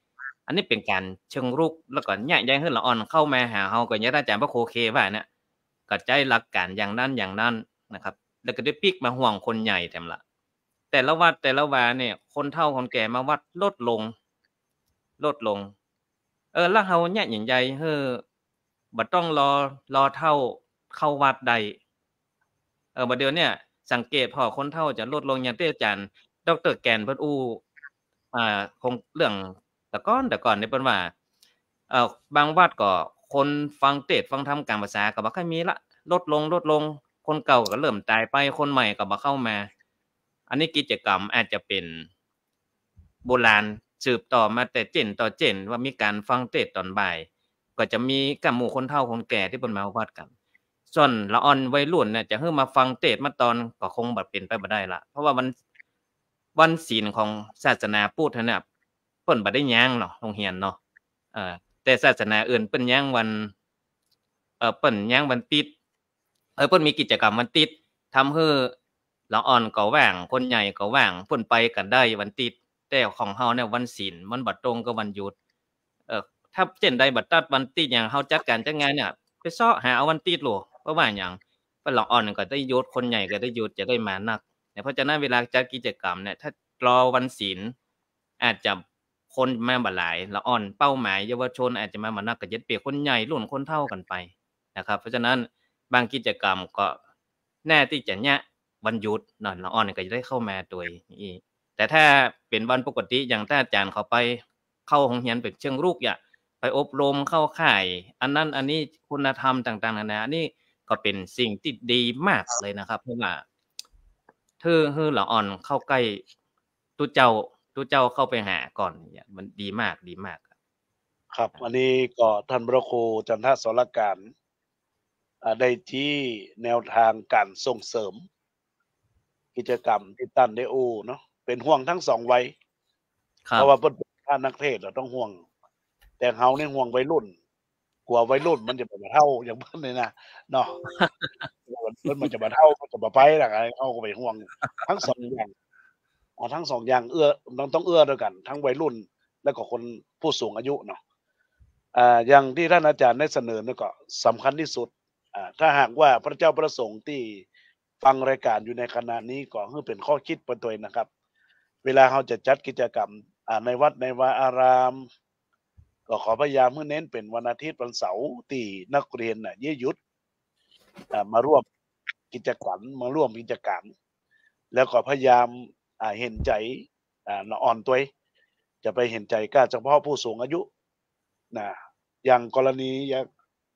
อันนี้เป็นการเชิงรุกแล้วก็แยกแยะให้ละอ่อนเข้ามาหาเฮาก็อย่างอาจารย์พระครูเคว่าเนี่ยก็ใจหลักการอย่างนั้นอย่างนั้นนะครับแล้วก็ได้ปิกมาห่วงคนใหญ่แถมละแต่ละวัดแต่ละวาเนี่ยคนเฒ่าคนแก่มาวัดลดลงลดลงเออแล้วเฮาเนี่ยอย่างใหญ่เฮ้อบ่ต้องรอรอเฒ่าเข้าวัดใดเออบัดเดี๋ยวเนี่ยสังเกตพอคนเฒ่าจะลดลงอย่างที่อาจารย์ดร.แก่นเพิ่นอู้อ่าคงเรื่องแต่ก่อนแต่ก่อนนี่เพิ่นว่าเอ่อบางวัดก็คนฟังเทศน์ฟังธรรมกลางภาษาก็บ่ค่อยมีละลดลงลดลงคนเก่าก็เริ่มตายไปคนใหม่ก็บ่เข้ามาอันนี้กิจกรรมอาจจะเป็นโบราณสืบต่อมาแต่เจนต่อเจนว่ามีการฟังเทศน์ตอนบ่ายก็จะมีกับหมู่คนเฒ่าคนแก่ที่เพิ่นมาวัดกันส่วนละอ่อนวัยรุ่นเนี่ยจะให้มาฟังเทศน์มาตอนก็คงบ่เป็นไปบ่ได้ละเพราะว่าวันวันศีลของศาสนาพุทธเนี่ยเพิ่นบ่ได้หยังเนาะโรงเรียนเนาะเอ่อแต่ศาสนาอื่นเพิ่นหยังวันเอ่อเปิ้นหยังวันติดเออเพิ่นมีกิจกรรมวันติดทำให้ละอ่อนก็ว่างคนใหญ่ก็ว่างเพิ่นไปกันได้วันติดแต่ของเฮาเนี่ยวันศีลมันบ่ตรงกับวันหยุดเอ่อถ้าเช่นใดบ่ตัดวันติดหยังเฮาจัดการจัดงานเนี่ยไปเซาะหาเอาวันติดโลเพราะว่าหยังเพิ่นละอ่อนก็ได้หยุดคนใหญ่ก็ได้หยุดจะได้มานักเพราะฉะนั้นเวลาจัดกิจกรรมเนี่ยถ้ารอวันศีลอาจจะคนมาบ่หลายละอ่อนเป้าหมายเยาวชนอาจจะมาบ่นักก็จะเปรียบคนใหญ่รุ่นคนเฒ่ากันไปนะครับเพราะฉะนั้นบางกิจกรรมก็แน่ที่จะยะวันหยุดเนาะละอ่อนก็จะได้เข้ามาโดยนี้แต่ถ้าเป็นวันปกติอย่างถ้าอาจารย์เขาไปเข้าโรงเรียนเป็นเชิงรุกอย่าไปอบรมเข้าค่ายอันนั้นอันนี้คุณธรรมต่างๆนานาอันนี้ก็เป็นสิ่งที่ดีมากเลยนะครับเพราะว่าคือคือละอ่อนเข้าใกล้ตุเจ้าตุเจ้าเข้าไปหาก่อนเนี่ยมันดีมากดีมากครับอันนี้ก็ท่านพระครูจันทสรการอ่าได้ที่แนวทางการส่งเสริมกิจกรรมที่ตั้นได้อู้เนาะเป็นห่วงทั้งสองวัยเพราะว่าเพิ่นเป็นท่านนักเทศน์เราต้องห่วงแต่เฮานี่ห่วงวัยรุ่นกลัววัยรุ่นมันจะบ่เฒ่าอย่างเพิ่นนี่นะเนาะเพิ่นมันจะบ่เฒ่ามันจะบ่ไปล่ะเฮาก็ไปห่วงทั้งสองอย่างอ่าทั้งสองอย่างเอื้อต้องต้องเอื้อด้วยกันทั้งวัยรุ่นแล้วก็คนผู้สูงอายุเนาะอ่าอย่างที่ท่านอาจารย์ได้เสนอนี่ก็สำคัญที่สุดอ่าถ้าหากว่าพระเจ้าประสงค์ที่ฟังรายการอยู่ในขณะนี้ก็คือเป็นข้อคิดเป็นตัวเองนะครับเวลาเราจะจัดกิจกรรมอ่าในวัดในวาอารามก็ขอพยายามให้เน้นเป็นวันอาทิตย์วันเสาร์ที่นักเรียนน่ะหยุดอ่ามาร่วมกิจกรรมมาร่วมกิจกรรมแล้วก็พยายามอ่าเห็นใจอ่าละอ่อนตัวจะไปเห็นใจก็เฉพาะผู้สูงอายุนะอย่างกรณีอย่าง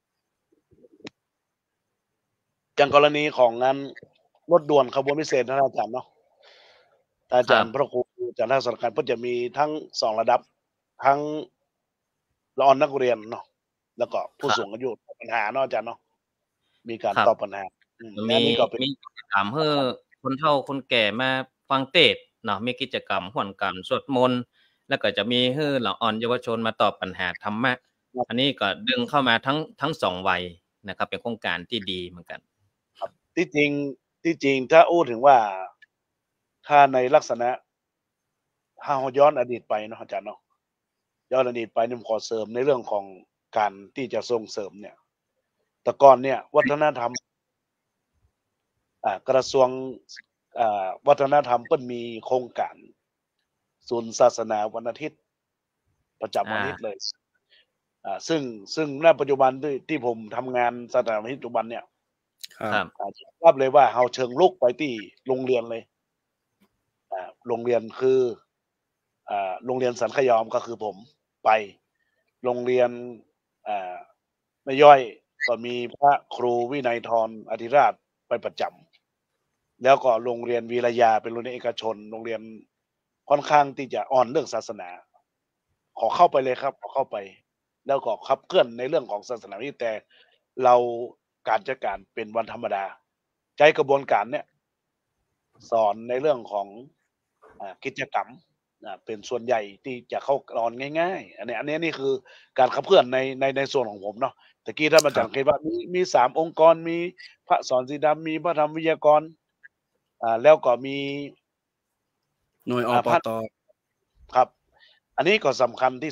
อย่างกรณีของงานรถด่วนขบวนพิเศษท่านอาจารย์เนาะอาจารย์พระครูจันทสรการเพิ่นจะมีทั้งสองระดับทั้งละอ่อนนักเรียนเนาะแล้วก็ผู้สูงอายุตอบปัญหาเนาะอาจารย์เนาะมีการตอบปัญหาอืมมีอันนี้ก็เป็นมีกิจกรรมให้คนเฒ่าคนแก่มาฟังเทศน์เนาะมีกิจกรรมร่วมกันสวดมนต์แล้วก็จะมีให้ละอ่อนเยาวชนมาตอบปัญหาธรรมะอันนี้ก็ดึงเข้ามาทั้งทั้งสองวัยนะครับเป็นโครงการที่ดีเหมือนกันครับที่จริงที่จริงถ้าอู้ถึงว่าถ้าในลักษณะถ้าเราย้อนอดีตไปเนาะอาจารย์เนาะย้อนอดีตไปนี่ผมขอเสริมในเรื่องของการที่จะส่งเสริมเนี่ยแต่ก่อนเนี่ยวัฒนธรรมอ่ากระทรวงอ่าวัฒนธรรมเพิ่นมีโครงการศูนย์ศาสนาวันอาทิตย์ประจำวันอาทิตย์เลยอ่าซึ่งซึ่งณปัจจุบันที่ที่ผมทำงานสถานปัจจุบันเนี่ยครับอ่ารับเลยว่าเฮาเชิงลุกไปที่โรงเรียนเลยอ่าโรงเรียนคืออ่าโรงเรียนสันขยอมก็คือผมไปโรงเรียนอ่าแม่ย่อยก็มีพระครูวินัยธรอธิราชไปประจำแล้วก็โรงเรียนวีรยาเป็นโรงเรียนเอกชนโรงเรียนค่อนข้างที่จะอ่อนเรื่องศาสนาขอเข้าไปเลยครับขอเข้าไปแล้วก็ขับเคลื่อนในเรื่องของศาสนานี่แต่เราการจัดการเป็นวันธรรมดาใช้กระบวนการเนี่ยสอนในเรื่องของอ่ากิจกรรมอ่าเป็นส่วนใหญ่ที่จะเข้ากรอนง่ายๆอันนี้อันนี้นี่คือการขับเคลื่อนในในในส่วนของผมเนาะตะกี้ท่านอาจารย์คิดว่ามีมีสามองค์กรมีพระสอนสีดำมีพระธรรมวิทยากรอ่าแล้วก็มีหน่วยอปตครับอันนี้ก็สำคัญที่สุด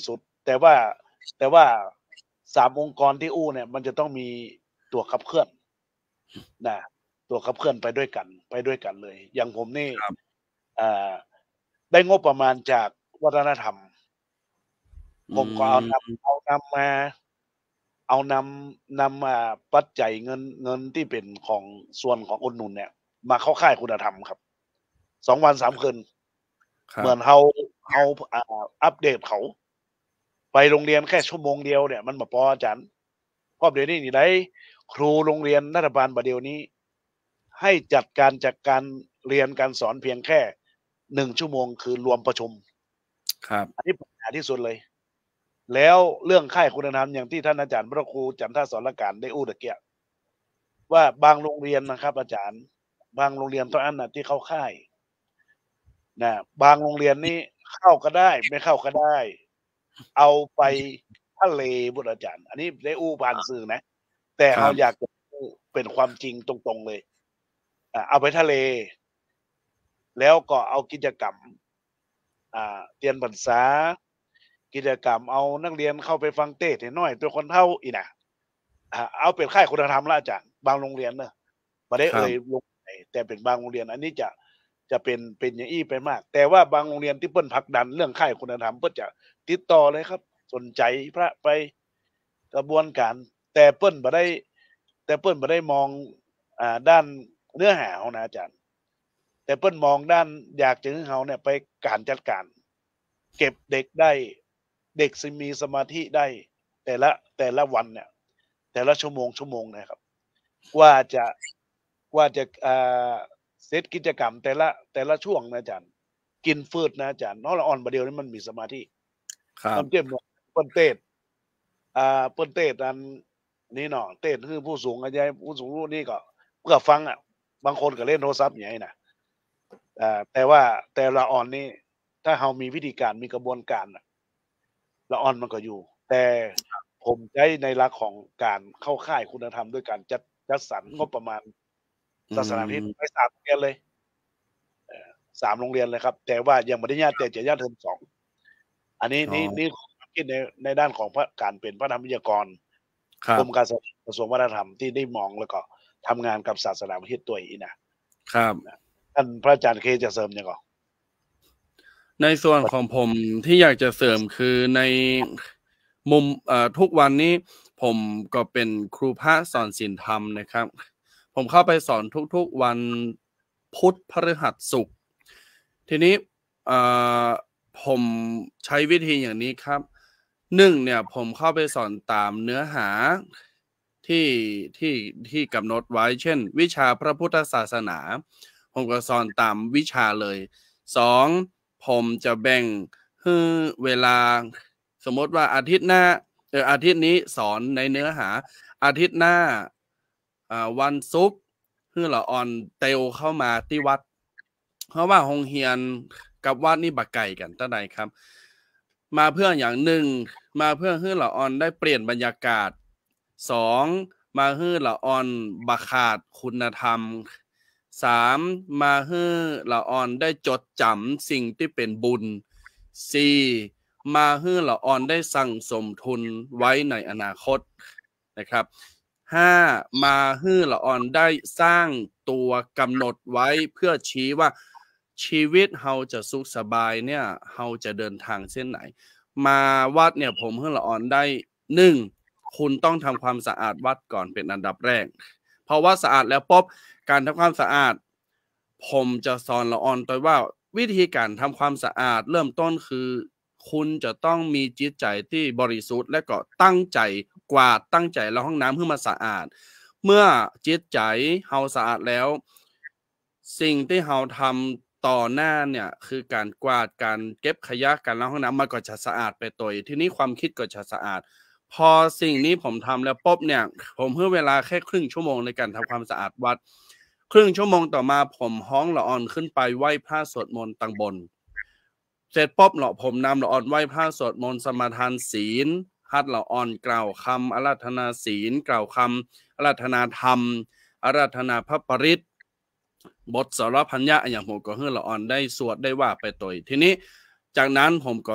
แต่ว่าแต่ว่าสามองค์กรที่อู้เนี่ยมันจะต้องมีตัวขับเคลื่อนนะตัวขับเคลื่อนไปด้วยกันไปด้วยกันเลยอย่างผมนี่อ่าได้งบประมาณจากวัฒนธรรมผมก็เอานำเอานำมาเอานำนำมาปัจจัยเงินเงินที่เป็นของส่วนของอุดหนุนเนี่ยมาเข้าค่ายคุณธรรมครับสองวันสามคืนเหมือนเฮาเฮาอ่าอัปเดตเขาไปโรงเรียนแค่ชั่วโมงเดียวเนี่ยมันบ่พออาจารย์เพราะเดี๋ยวนี้นี่ได้ครูโรงเรียนรัฐบาลบัดเดี๋ยวนี้ให้จัดการจากการเรียนการสอนเพียงแค่หนึ่งชั่วโมงคือรวมประชุมครับอันนี้ปัญหาที่สุดเลยแล้วเรื่องค่ายคุณธรรมอย่างที่ท่านอาจารย์พระครูจันทสรการได้อู้ตะเกียว่าบางโรงเรียนนะครับอาจารย์บางโรงเรียนตอนนั้นนะที่เข้าค่ายนะบางโรงเรียนนี่เข้าก็ได้ไม่เข้าก็ได้เอาไปทะเลบุตรอาจารย์อันนี้ได้อู้ผ่านสื่อนะแต่เราอยากจะเป็นความจริงตรงๆเลยเอาไปทะเลแล้วก็เอากิจกรรมอ่าเรียนพรรษากิจกรรมเอานักเรียนเข้าไปฟังเทศน์ให้น้อยตัวคนเท่าอีน่ะเอาเป็นค่ายคุณธรรมละอาจารย์บางโรงเรียนเนอะไม่ได้เอ่ยลงไปแต่เป็นบางโรงเรียนอันนี้จะจะเป็นเป็นอย่างอี้ไปมากแต่ว่าบางโรงเรียนที่เปิ้นผลักดันเรื่องค่ายคุณธรรมเปิ้นจะติดต่อเลยครับสนใจพระไปกระบวนการแต่เปิ้นบ่ได้แต่เปิ้นบ่ได้มองอ่าด้านเนื้อหาของนะอาจารย์แต่เปิ้นมองด้านอยากจะให้เฮาเนี่ยไปการจัดการเก็บเด็กได้เด็กสิมีสมาธิได้แต่ละแต่ละวันเนี่ยแต่ละชั่วโมงชั่วโมงนะครับว่าจะว่าจะอ่าเซตกิจกรรมแต่ละแต่ละช่วงนะอาจารย์กินฟืดนะอาจารย์เนาะละอ่อนบ่เดียวนี้มันมีสมาธิครับเต็มเปิ้นเทศอ่าเปิ้นเทศอันนี้เนาะเทศคือผู้สูงอายุผู้สูงอายุนี่ก็เพื่อฟังอ่ะบางคนก็เล่นโทรศัพท์อย่างนี้นะอ่าแต่ว่าแต่ละอ่อนนี่ถ้าเฮามีวิธีการมีกระบวนการละอ่อนมันก็อยู่แต่ผมใช้ในหลักของการเข้าค่ายคุณธรรมด้วยการจัดจัดสรรงบประมาณศาสนาพิษไปสามโรงเรียนเลยเอ่อสามโรงเรียนเลยครับแต่ว่ายังไม่ได้ญาติแต่จะญาติเทอมสองอันนี้นี่นี่คิดในในด้านของพระการเป็นพระธรรมวิทยากรกรมการศึกษากระทรวงวัฒนธรรมที่ได้มองแล้วก็ทำงานกับศาสนาพิษตัวอีนะครับท่านพระอาจารย์เคจะเสริมยังไงในส่วนของผมที่อยากจะเสริมคือในมุมเอ่อทุกวันนี้ผมก็เป็นครูพระสอนศีลธรรมนะครับผมเข้าไปสอนทุกๆวันพุธพฤหัสศุกร์ทีนี้เอ่อผมใช้วิธีอย่างนี้ครับหนึ่งเนี่ยผมเข้าไปสอนตามเนื้อหาที่ที่ที่กำหนดไว้เช่นวิชาพระพุทธศาสนาผมก็สอนตามวิชาเลยสองผมจะแบ่งให้เวลาสมมติว่าอาทิตย์หน้าเอออาทิตย์นี้สอนในเนื้อหาอาทิตย์หน้าอ่าวันศุกร์ให้เราออนเตลเข้ามาที่วัดเพราะว่าโรงเรียนกับวัดนี่บักไก่กันตั้งใดครับมาเพื่ออย่างหนึ่งมาเพื่อให้เราออนได้เปลี่ยนบรรยากาศสองมาให้เราออนบักขาดคุณธรรมสามมาให้เราออนได้จดจำสิ่งที่เป็นบุญสี่มาให้เราออนได้สั่งสมทุนไว้ในอนาคตนะครับห้ามาให้เราออนได้สร้างตัวกำหนดไว้เพื่อชี้ว่าชีวิตเราจะสุขสบายเนี่ยเราจะเดินทางเส้นไหนมาวัดเนี่ยผมให้เราออนได้หนึ่งคุณต้องทำความสะอาดวัดก่อนเป็นอันดับแรกเพราะว่าสะอาดแล้วปุ๊บการทำความสะอาดผมจะสอนละออนตัวว่าวิธีการทำความสะอาดเริ่มต้นคือคุณจะต้องมีจิตใจที่บริสุทธิ์และก็ตั้งใจกวาดตั้งใจแล้วห้องน้ำเพื่อมาสะอาดเมื่อจิตใจเฮาสะอาดแล้วสิ่งที่เฮาทำต่อหน้าเนี่ยคือการกวาดการเก็บขยะการล้างห้องน้ำมันก็จะสะอาดไปตัวทีนี้ความคิดก็จะสะอาดพอสิ่งนี้ผมทำแล้วปุ๊บเนี่ยผมเพิ่มเวลาแค่ครึ่งชั่วโมงในการทำความสะอาดวัดครึ่งชั่วโมงต่อมาผมห้องละออนขึ้นไปไหว้พระสวดมนต์ตังบนเสร็จปุ๊บเนาะผมนำละออนไหว้พระสวดมนต์สมาทานศีลฮัดละออนกล่าวคำอาราธนาศีลกล่าวคำอาราธนาธรรมอาราธนาพระปริตรบทสรพัญญะอย่างผมก็ให้ละออนได้สวดได้ว่าไปตัวทีนี้จากนั้นผมก็ไป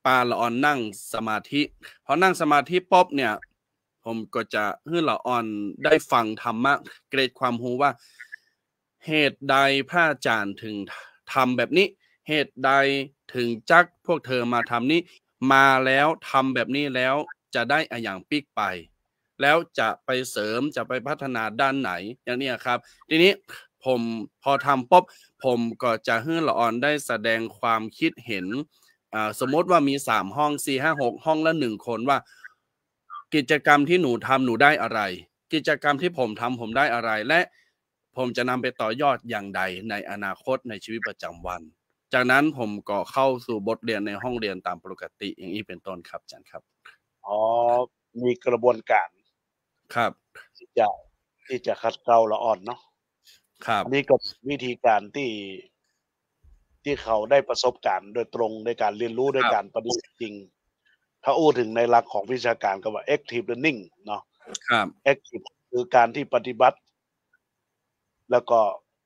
ปาละอ่อนนั่งสมาธิพอนั่งสมาธิป๊อบเนี่ยผมก็จะให้ละอ่อนได้ฟังธรรมะเกรดความรู้ว่าเหตุใดพระอาจารย์ถึงทำแบบนี้เหตุใดถึงจักพวกเธอมาทำนี้มาแล้วทำแบบนี้แล้วจะได้อะอย่างปีกไปแล้วจะไปเสริมจะไปพัฒนาด้านไหนอย่างนี้ครับทีนี้ผมพอทำป๊อบผมก็จะให้ละอ่อนได้แสดงความคิดเห็นอ่าสมมติว่ามีสามห้องสี่ ห้า หกห้องละหนึ่งคนว่ากิจกรรมที่หนูทำหนูได้อะไรกิจกรรมที่ผมทำผมได้อะไรและผมจะนำไปต่อยอดอย่างใดในอนาคตในชีวิตประจำวันจากนั้นผมก็เข้าสู่บทเรียนในห้องเรียนตามปกติอย่างนี้เป็นต้นครับอาจารย์ครับอ๋อมีกระบวนการครับที่จะที่จะคัดเกลาละอ่อนเนาะครับอันนี้ก็วิธีการที่ที่เขาได้ประสบการณ์โดยตรงในการเรียนรู้ด้วยการปฏิบัติจริงถ้าอู้ถึงในหลักของวิชาการก็ว่า active learning เนาะครับ active คือการที่ปฏิบัติแล้วก็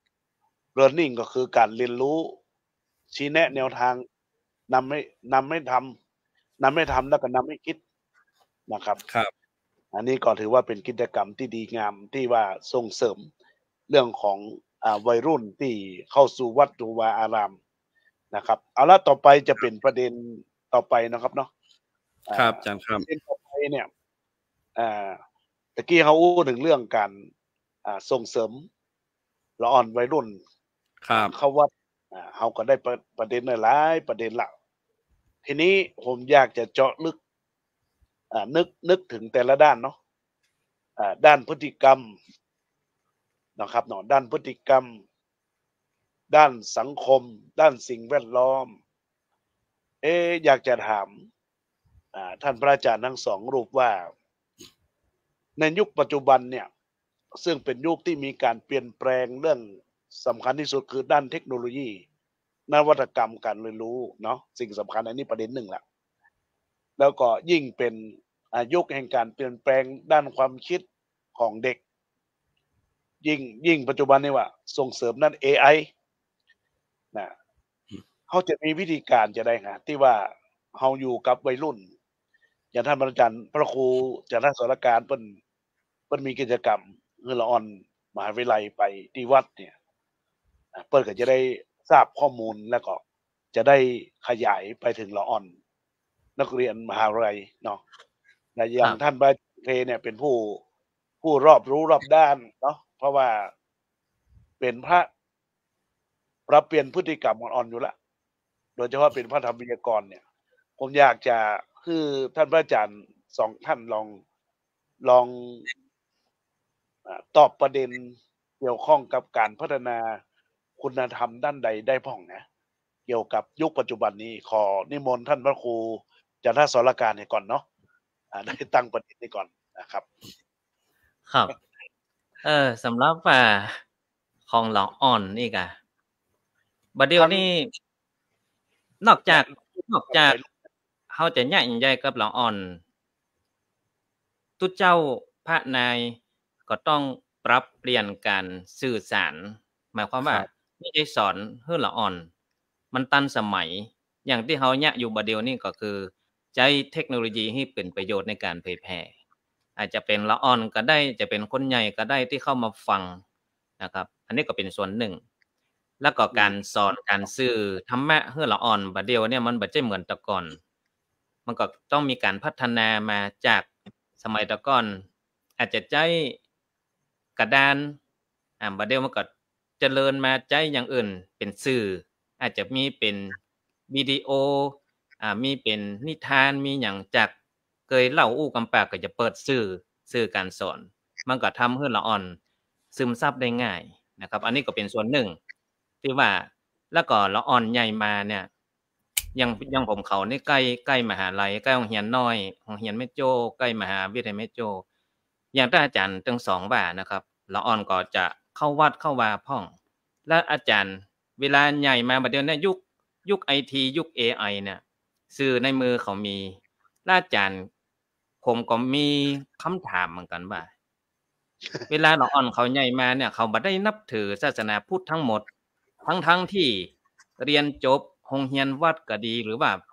learning ก็คือการเรียนรู้ชี้แนะแนวทางนำให้นำให้ทำนำให้ทำแล้วก็นำให้คิดนะครับครับอันนี้ก็ถือว่าเป็นกิจกรรมที่ดีงามที่ว่าส่งเสริมเรื่องของอ่าวัยรุ่นที่เข้าสู่วัดวาอารามนะครับเอาละต่อไปจะเป็นประเด็นต่อไปนะครับเนาะครับอาจารย์ครับประเด็นต่อไปเนี่ยอ่าตะกี้เขาอู้ถึงเรื่องการอ่าส่งเสริมละอ่อนวัยรุ่นครับเข้าวัดอ่าเขาก็ได้ประเด็นหลายประเด็นละทีนี้ผมอยากจะเจาะลึกอ่านึกนึกถึงแต่ละด้านเนาะอ่าด้านพฤติกรรมนะครับเนาะด้านพฤติกรรมด้านสังคมด้านสิ่งแวดล้อมเอ๊อยากจะถามอ่าท่านพระอาจารย์ทั้งสองรูปว่าในยุคปัจจุบันเนี่ยซึ่งเป็นยุคที่มีการเปลี่ยนแปลงเรื่องสำคัญที่สุดคือด้านเทคโนโลยีนวัตกรรมการเรียนรู้เนาะสิ่งสำคัญอันนี้ประเด็นหนึ่งละแล้วก็ยิ่งเป็นยุคแห่งการเปลี่ยนแปลงด้านความคิดของเด็กยิ่งยิ่งปัจจุบันนี่ว่าส่งเสริมด้าน เอ ไอ นะเขาจะมีวิธีการจะได้ฮะที่ว่าเขาอยู่กับวัยรุ่นอย่างท่านอาจารย์พระครูจากท่านสารการเปิ้นเปิ้นมีกิจกรรมเงินละอ่อนมหาวิทยาลัยไปที่วัดเนี่ยเปิ้นก็จะได้ทราบข้อมูลแล้วก็จะได้ขยายไปถึงละอ่อนนักเรียนมหาวิทยาลัยเนาะและอย่างท่านพระเทเนี่ยเป็นผู้ผู้รอบรู้รอบด้านเนาะเพราะว่าเป็นพระปรับเปลี่ยนพฤติกรรมอ่อนๆอยู่แล้วโดยเฉพาะเป็นพระธรรมวิทยากรเนี่ยผมอยากจะคือท่านพระอาจารย์สองท่านลองลองตอบประเด็นเกี่ยวข้องกับการพัฒนาคุณธรรมด้านใดได้พ่องนะเกี่ยวกับยุคปัจจุบันนี้ขอนิมนต์ท่านพระครูจากท่านสรการให้ก่อนเนาะได้ตั้งประเด็นนี้ก่อนนะครับครับเออสำหรับว่าของละอ่อนนี่ก็บัดเดี๋ยวนี้นอกจากนอกจากเฮาจะใหญ่ใหญ่กับละอ่อนทุกเจ้าพระนายก็ต้องปรับเปลี่ยนการสื่อสารหมายความว่าไม่ได้สอนให้ละอ่อนมันตันสมัยอย่างที่เฮาเนี่ยอยู่บัดเดี๋ยวนี้ก็คือใช้เทคโนโลยีให้เป็นประโยชน์ในการเผยแพร่อาจจะเป็นละอ่อนก็ได้จะเป็นคนใหญ่ก็ได้ที่เข้ามาฟังนะครับอันนี้ก็เป็นส่วนหนึ่งแล้วก็การสอนการสื่อธรรมะให้ละอ่อนบัดเดี๋ยวเนี่ยมันบ่ใช่เหมือนแต่ก่อนมันก็ต้องมีการพัฒนามาจากสมัยแต่ก่อนอาจจะใช้กระดานอ่าบัดเดี๋ยวมันก็เจริญมาใช้อย่างอื่นเป็นสื่ออาจจะมีเป็นวิดีโออ่ามีเป็นนิทานมีหยังจากเคยเล่าอู้กำปากก็จะเปิดสื่อสื่อการสอนมันก็ทำให้ละอ่อนซึมซับได้ง่ายนะครับอันนี้ก็เป็นส่วนหนึ่งที่ว่าแล้วก็ละอ่อนใหญ่มาเนี่ยยังยังผมเขานี่ใกล้ใกล้มหาลัยใกล้โรงเรียนน้อยโรงเรียนแม่โจ้ใกล้มหาวิทยาลัยแม่โจ้อย่างท่านอาจารย์ทั้งสองว่านะครับละอ่อนก็จะเข้าวัดเข้าวาพ่องและอาจารย์เวลาใหญ่มาบัดเดี๋ยวนี้ยุคยุค ไอ ที ยุค เอ ไอ เนี่ยสื่อในมือเขามีและอาจารย์ผมก็มีคำถามเหมือนกันว่าเวลาละอ่อนเขาใหญ่มาเนี่ยเขาบ่ได้นับถือศาสนาพุทธทั้งหมดทั้งๆที่เรียนจบโรงเรียนวัดก็ดีหรือว่า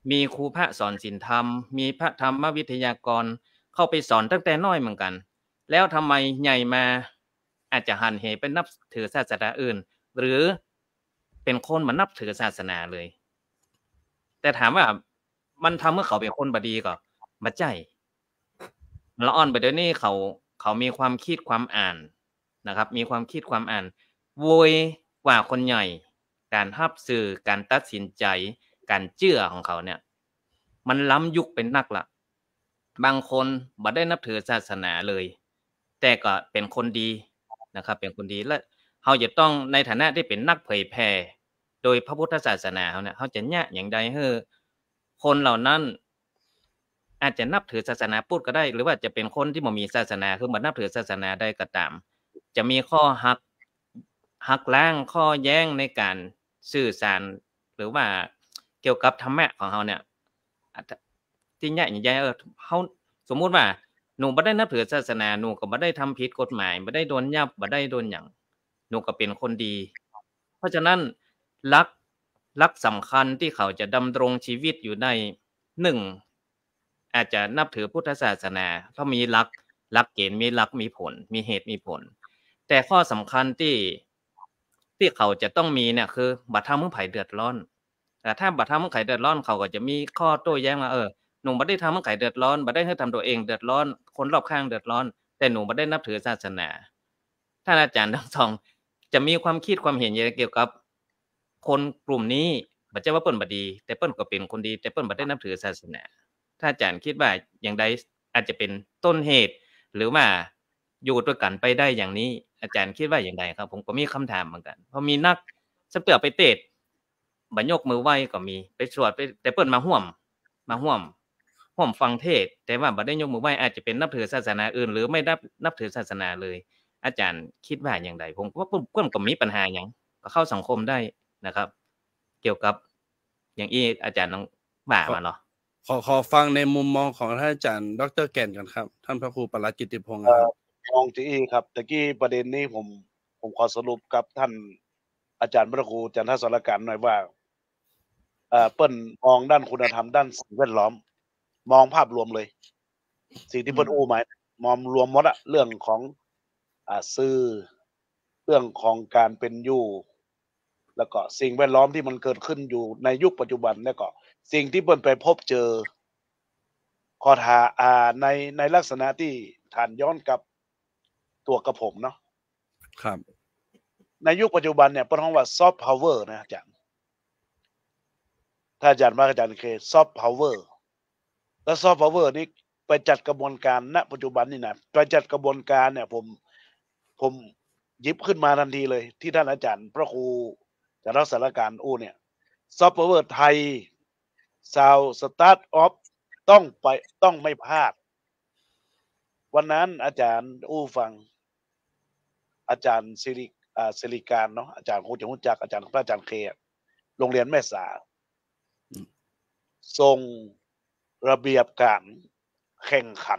มีครูพระสอนศีลธรรมมีพระธรรมวิทยากรเข้าไปสอนตั้งแต่น้อยเหมือนกันแล้วทำไมใหญ่มาอาจจะหันเหไปนับถือศาสนาอื่นหรือเป็นคนมานับถือศาสนาเลยแต่ถามว่ามันทำเมื่อเขาเป็นคนบดีก็บ่ใจละอ่อนไปเดี๋ยวนี้เขาเขามีความคิดความอ่านนะครับมีความคิดความอ่านโวยกว่าคนใหญ่การรับสื่อการตัดสินใจการเชื่อของเขาเนี่ยมันล้ำยุคเป็นนักละบางคนบ่ได้นับถือศาสนาเลยแต่ก็เป็นคนดีนะครับเป็นคนดีและเฮาจะต้องในฐานะที่เป็นนักเผยแผ่โดยพระพุทธศาสนาเฮาเนี่ยเฮาจะยะหยังใดให้คนเหล่านั้นอาจจะนับถือศาสนาพุทธก็ได้หรือว่าจะเป็นคนที่บ่มีศาสนาคือบ่นับถือศาสนาใดก็ตามจะมีข้อหักหักล้างข้อแย้งในการสื่อสารหรือว่าเกี่ยวกับธรรมะของเฮาเนี่ยที่ยะใหญ่ๆเออเฮาสมมุติว่าหนูบ่ได้นับถือศาสนาหนูก็บ่ได้ทำผิดกฎหมายบ่ได้โดนยับบ่ได้โดนหยังหนูก็เป็นคนดีเพราะฉะนั้นหลักหลักสำคัญที่เขาจะดำรงชีวิตอยู่ได้หนึ่งอาจจะนับถือพุทธศาสนาเขามีหลักหลักเกณฑ์มีหลักมีผลมีเหตุมีผลแต่ข้อสำคัญที่ที่เขาจะต้องมีเนี่ยคือบ่ทำให้ไผเดือดร้อนแต่ถ้าบ่ทำให้ไผเดือดร้อนเขาก็จะมีข้อโต้แย้งว่าเออหนูบ่ได้ทำให้ไผเดือดร้อนบ่ได้ให้ทำตัวเองเดือดร้อนคนรอบข้างเดือดร้อนแต่หนูบ่ได้นับถือศาสนาท่านอาจารย์ทั้งสองจะมีความคิดความเห็นเกี่ยวกับคนกลุ่มนี้บ่ใช่ว่าเปิ้นบ่ดีแต่เปิ้นก็เป็นคนดีแต่เปิ้นบ่ได้นับถือศาสนาถ้าอาจารย์คิดว่าอย่างใดอาจจะเป็นต้นเหตุหรือว่าอยู่ด้วยกันไปได้อย่างนี้อาจารย์คิดว่าอย่างไรครับผมก็มีคำถามเหมือนกันเพราะมีนักสเปียไปเทศบ่ยกมือไหว้ก็มีไปสวดไปแต่เปิ้นมาร่วมมาร่วมร่วมฟังเทศแต่ว่าบ่ได้ยกมือไหว้อาจจะเป็นนับถือศาสนาอื่นหรือไม่นับนับถือศาสนาเลยอาจารย์คิดว่าอย่างไรผมว่าเปิ้นก็มีปัญหาหยังก็เข้าสังคมได้นะครับเกี่ยวกับอย่างอีอาจารย์ต้องว่ามาเนาะขอขอฟังในมุมมองของท่านอาจารย์ดร.แก่นก่อนครับท่านพระครูปรัชกิติพงษ์ครับมองที่ครับตะกี้ประเด็นนี้ผมผมขอสรุปกับท่านอาจารย์พระครูจันทสรการหน่อยว่าเอ่อเปิ้นมองด้านคุณธรรมด้านสิ่งแวดล้อมมองภาพรวมเลยสิ่งที่เปิ้นอู้หมายมองรวมหมดอะเรื่องของอ่าสื่อเรื่องของการเป็นอยู่แล้วก็สิ่งแวดล้อมที่มันเกิดขึ้นอยู่ในยุคปัจจุบันแล้วก็สิ่งที่เปิ้นไปพบเจอขอทาอ่าในในลักษณะที่ท่านย้อนกับตัวกับผมเนาะครับในยุคปัจจุบันเนี่ยเปิ้นเรียกว่าซอฟต์พาวเวอร์นะอาจารย์ถ้าอาจารย์ว่าอาจารย์เคซอฟต์พาวเวอร์แล้วซอฟต์พาวเวอร์นี้ไปจัดกระบวนการณปัจจุบันนี่นะไปจัดกระบวนการเนี่ยผมผมหยิบขึ้นมาทันทีเลยที่ท่านอาจารย์พระครูจันทสรการอู้เนี่ยซอฟต์พาวเวอร์ไทยซาวสตาร์ทออฟต้องไปต้องไม่พลาดวันนั้นอาจารย์อู้ฟังอาจารย์สิริอ่าสิริการเนาะอาจารย์คงจะรู้จักอาจารย์พระอาจารย์เคโรงเรียนแม่สาทรงระเบียบการแข่งขัน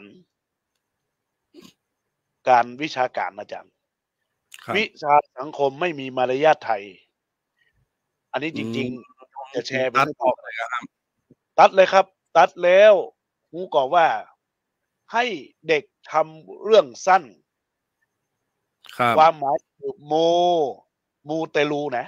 การวิชาการอาจารย์วิชาสังคมไม่มีมารยาทไทยอันนี้จริงๆจะแชร์ไปให้ต่อเลยครับตัดเลยครับตัดแล้วฮู้ก่อว่าให้เด็กทำเรื่องสั้นความหมายคือโมมูเตลูนะ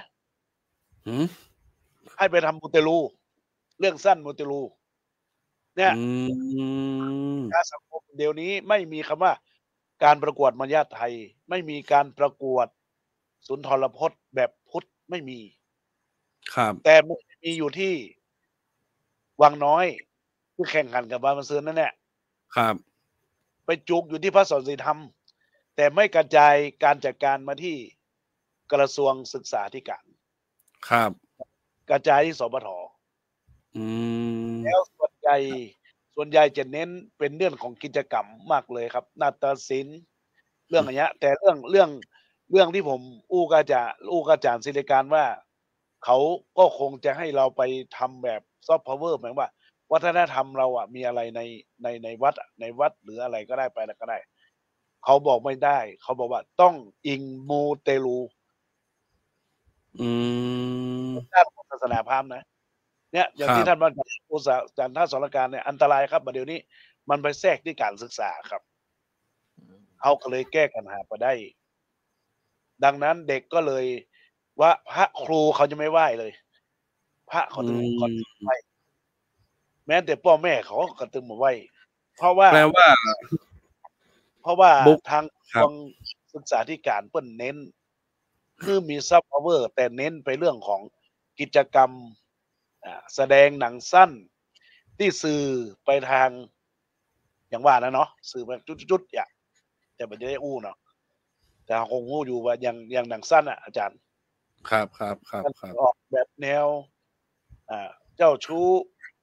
ให้ไปทำมูเตลูเรื่องสั้นมูเตลูเนี่ยการสังคมเดี๋ยวนี้ไม่มีคำว่าการประกวดมารยาทไทยไม่มีการประกวดสุนทรพจน์แบบพุทธไม่มีครับแต่มันมีอยู่ที่วังน้อยที่แข่งขันกับบางซื่อนั่นแหละครับไปจุกอยู่ที่พระสอนศีลธรรมแต่ไม่กระจายการจัดการมาที่กระทรวงศึกษาธิการครับกระจายที่สปท. อืมแล้วส่วนใหญ่ส่วนใหญ่จะเน้นเป็นเรื่องของกิจกรรมมากเลยครับนาฏศิลป์เรื่องอย่างเงี้ยแต่เรื่องเรื่องเรื่องที่ผมอู้กาจาอู้กาจารย์ศิริการว่าเขาก็คงจะให้เราไปทำแบบซอฟต์พาวเวอร์หมายว่าวัฒนธรรมเราอ่ะมีอะไรในในในวัดในวัดหรืออะไรก็ได้ไปแล้วก็ได้เขาบอกไม่ได้เขาบอกว่าต้องอิงมูเตลูอืมด้านศาสนาพราหมณ์นะเนี่ยอย่างที่ท่านอาจารย์อุตสาหอาจารย์ท่าสรการเนี่ยอันตรายครับบัดเดี๋ยวนี้มันไปแทรกที่การศึกษาครับเขาก็เลยแก้ปัญหาไปได้ดังนั้นเด็กก็เลยว่าพระครูเขาจะไม่ไหว้เลยพระเขาถึงก่อนไหว้แม้แต่พ่อแม่เขาก็ตึงมาไหว้เพราะว่าแปลว่าเพราะว่าทางกระทรวงศึกษาธิการเปิ้นเน้นคือมีซับพาวเวอร์แต่เน้นไปเรื่องของกิจกรรมแสดงหนังสั้นที่สื่อไปทางอย่างว่านะเนาะสื่อไปจุดๆอย่างแต่มันจะได้อู้เนาะแต่คงอู้อยู่ว่าอย่างอย่างหนังสั้นอ่ะอาจารย์ครับครับครับครับออกแบบแนวอ่าเจ้าชู้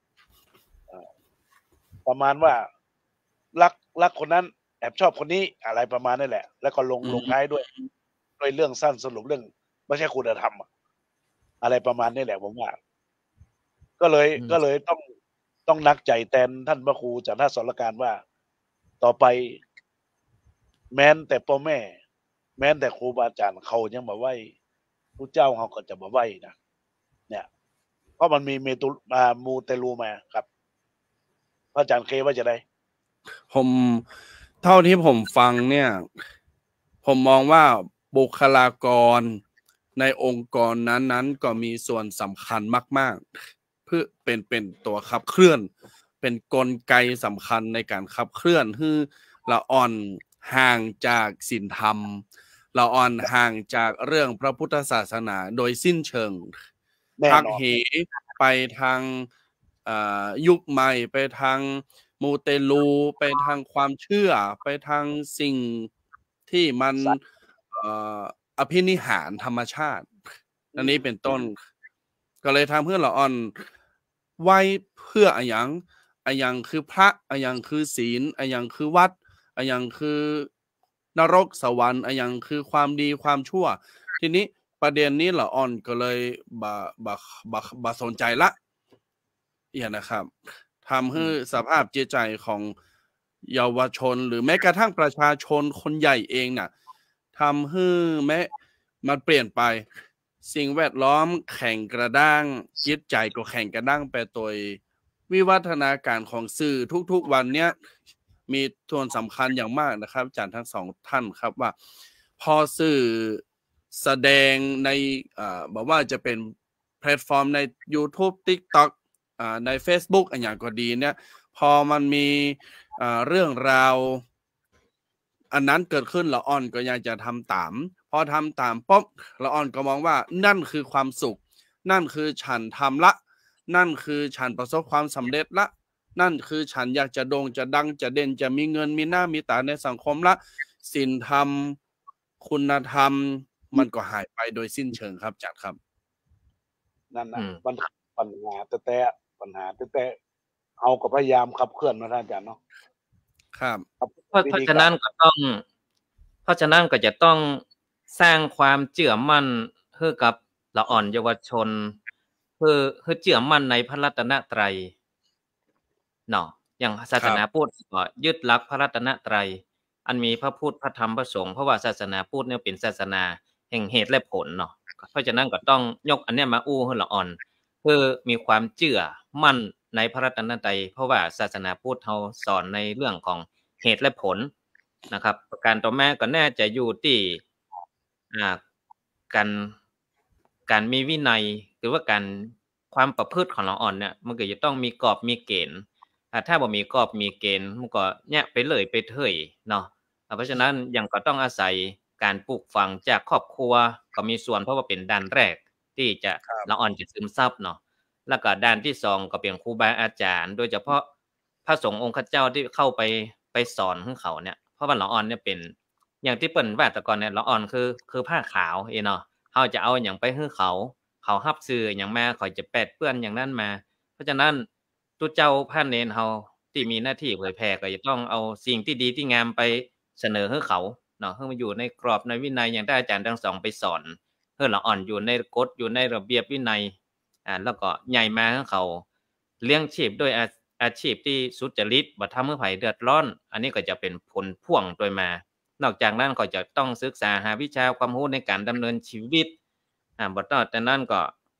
ประมาณว่ารักรักคนนั้นแอบชอบคนนี้อะไรประมาณนั่นแหละแล้วก็ลงลงท้ายด้วยด้วยเรื่องสั้นสรุปเรื่องไม่ใช่คุณธรรมอะไรประมาณนี้แหละผมว่าก็เลยก็เลยต้องต้องนักใจแทนท่านพระครูจากท่านสรการว่าต่อไปแม้นแต่พ่อแม่แม้นแต่ครูบาอาจารย์เขายังมาไหว้พระเจ้าเขาก็จะมาไหว้นะเนี่ยเพราะมันมีเมตุมามูเตลูมาครับพระอาจารย์เคว่าจะได้ผมเท่าที่ผมฟังเนี่ยผมมองว่าบุคลากรในองค์กรนั้นๆก็มีส่วนสำคัญมากๆเพื่อเป็นเป็นตัวขับเคลื่อนเป็นกลไกสำคัญในการขับเคลื่อนให้ละอ่อนห่างจากศีลธรรมละอ่อนห่างจากเรื่องพระพุทธศาสนาโดยสิ้นเชิงพักเหไปทางยุคใหม่ไปทางมูเตลูไปทางความเชื่อไปทางสิ่งที่มันอภินิหารธรรมชาติอันนี้เป็นต้นก็เลยทำเพื่อละอ่อนไว้เพื่ออะยังอะยังคือพระอะยังคือศีลอะยังคือวัดอะยังคือนรกสวรรค์อะยังคือความดีความชั่วทีนี้ประเด็นนี้ละอ่อนก็เลยบ่บ่บ่บ่สนใจละอย่างนะครับทำให้สภาพจิตใจของเยาวชนหรือแม้กระทั่งประชาชนคนใหญ่เองน่ะทำให้แม้มันเปลี่ยนไปสิ่งแวดล้อมแข่งกระด้างจิตใจก็แข่งกระด้างไปโดยวิวัฒนาการของสื่อทุกๆวันเนี้ยมีส่วนสำคัญอย่างมากนะครับอาจารย์ทั้งสองท่านครับว่าพอสื่อแสดงในอ่าบอกว่าจะเป็นแพลตฟอร์มใน YouTube TikTok อ่าใน Facebook อันอย่างก็ดีเนี่ยพอมันมีอ่าเรื่องราวอันนั้นเกิดขึ้นละอ่อนก็อยากจะทำตามพอทำตามป๊อบละอ่อนก็มองว่านั่นคือความสุขนั่นคือฉันทำละนั่นคือฉันประสบความสำเร็จละนั่นคือฉันอยากจะโด่งจะดังจะเด่นจะมีเงินมีหน้ามีตาในสังคมละศีลธรรมคุณธรรมมันก็หายไปโดยสิ้นเชิงครับจัดครับนั่นนะปัญหาปัญหาแต่แต่ปัญหาแต่แต่เอาก็พยายามขับเคลื่อนนะท่านอาจารย์เนาะครับเพราะฉะนั้นก็ต้องเพราะฉะนั้นก็จะต้องสร้างความเชื่อมั่นให้กับละอ่อนเยาวชนเพื่อให้เชื่อมั่นในพระรัตนตรัยเนาะอย่างศาสนาพุทธก็ยึดหลักพระรัตนตรัยอันมีพระพุทธพระธรรมพระสงฆ์เพราะว่าศาสนาพุทธเนี่ยเป็นศาสนาแห่งเหตุและผลเนาะเพราะฉะนั้นก็ต้องยกอันเนี้ยมาอู้ให้ละอ่อนเพื่อมีความเชื่อมั่นในพระรัตนตรัยเพราะว่าศาสนาพุทธเฮาสอนในเรื่องของเหตุและผลนะครับประการต่อมาก็น่าจะอยู่ที่อ่าการการมีวินัยหรือว่าการความประพฤติของละอ่อนเนี่ยมันก็จะต้องมีกรอบมีเกณฑ์ถ้าบ่มีกรอบมีเกณฑ์มันก็เนี่ยไปเลยไปเถยเนาะเพราะฉะนั้นยังก็ต้องอาศัยการปลูกฝังจากครอบครัวก็มีส่วนเพราะว่าเป็นด้านแรกที่จะละอ่อนจะซึมซับเนาะแล้วก็ด้านที่สองก็เป็นครูบาอาจารย์โดยเฉพาะพระสงฆ์องค์เจ้าที่เข้าไปไปสอนให้เขาเนี่ยเพราะว่าละอ่อนเนี่ยเป็นอย่างที่เปิ้นว่าแต่ก่อนเนี่ยละอ่อนคือคือผ้าขาวเอเนาะเฮาจะเอาหยังไปให้เขาเขารับซื้อหยังมาเขาจะแปดเปื้อนอย่างนั้นมาเพราะฉะนั้นตุเจ้าพระเนรเฮาที่มีหน้าที่เผยแผ่ก็จะต้องเอาสิ่งที่ดีที่งามไปเสนอให้เขาเนาะให้มันอยู่ในกรอบในวินัยอย่างที่อาจารย์ทั้งสองไปสอนให้ละอ่อนอยู่ในกฎอยู่ในระเบียบวินัยอ่าแล้วก็ใหญ่มาให้เขาเลี้ยงชีพด้วยอาชีพที่สุจริตบ่ทำให้ไผเดือดร้อนอันนี้ก็จะเป็นผลพ่วงโดยมานอกจากนั้นก็จะต้องศึกษาหาวิชาความรู้ในการดำเนินชีวิตอ่าบ่ต่อแต่นั้นก็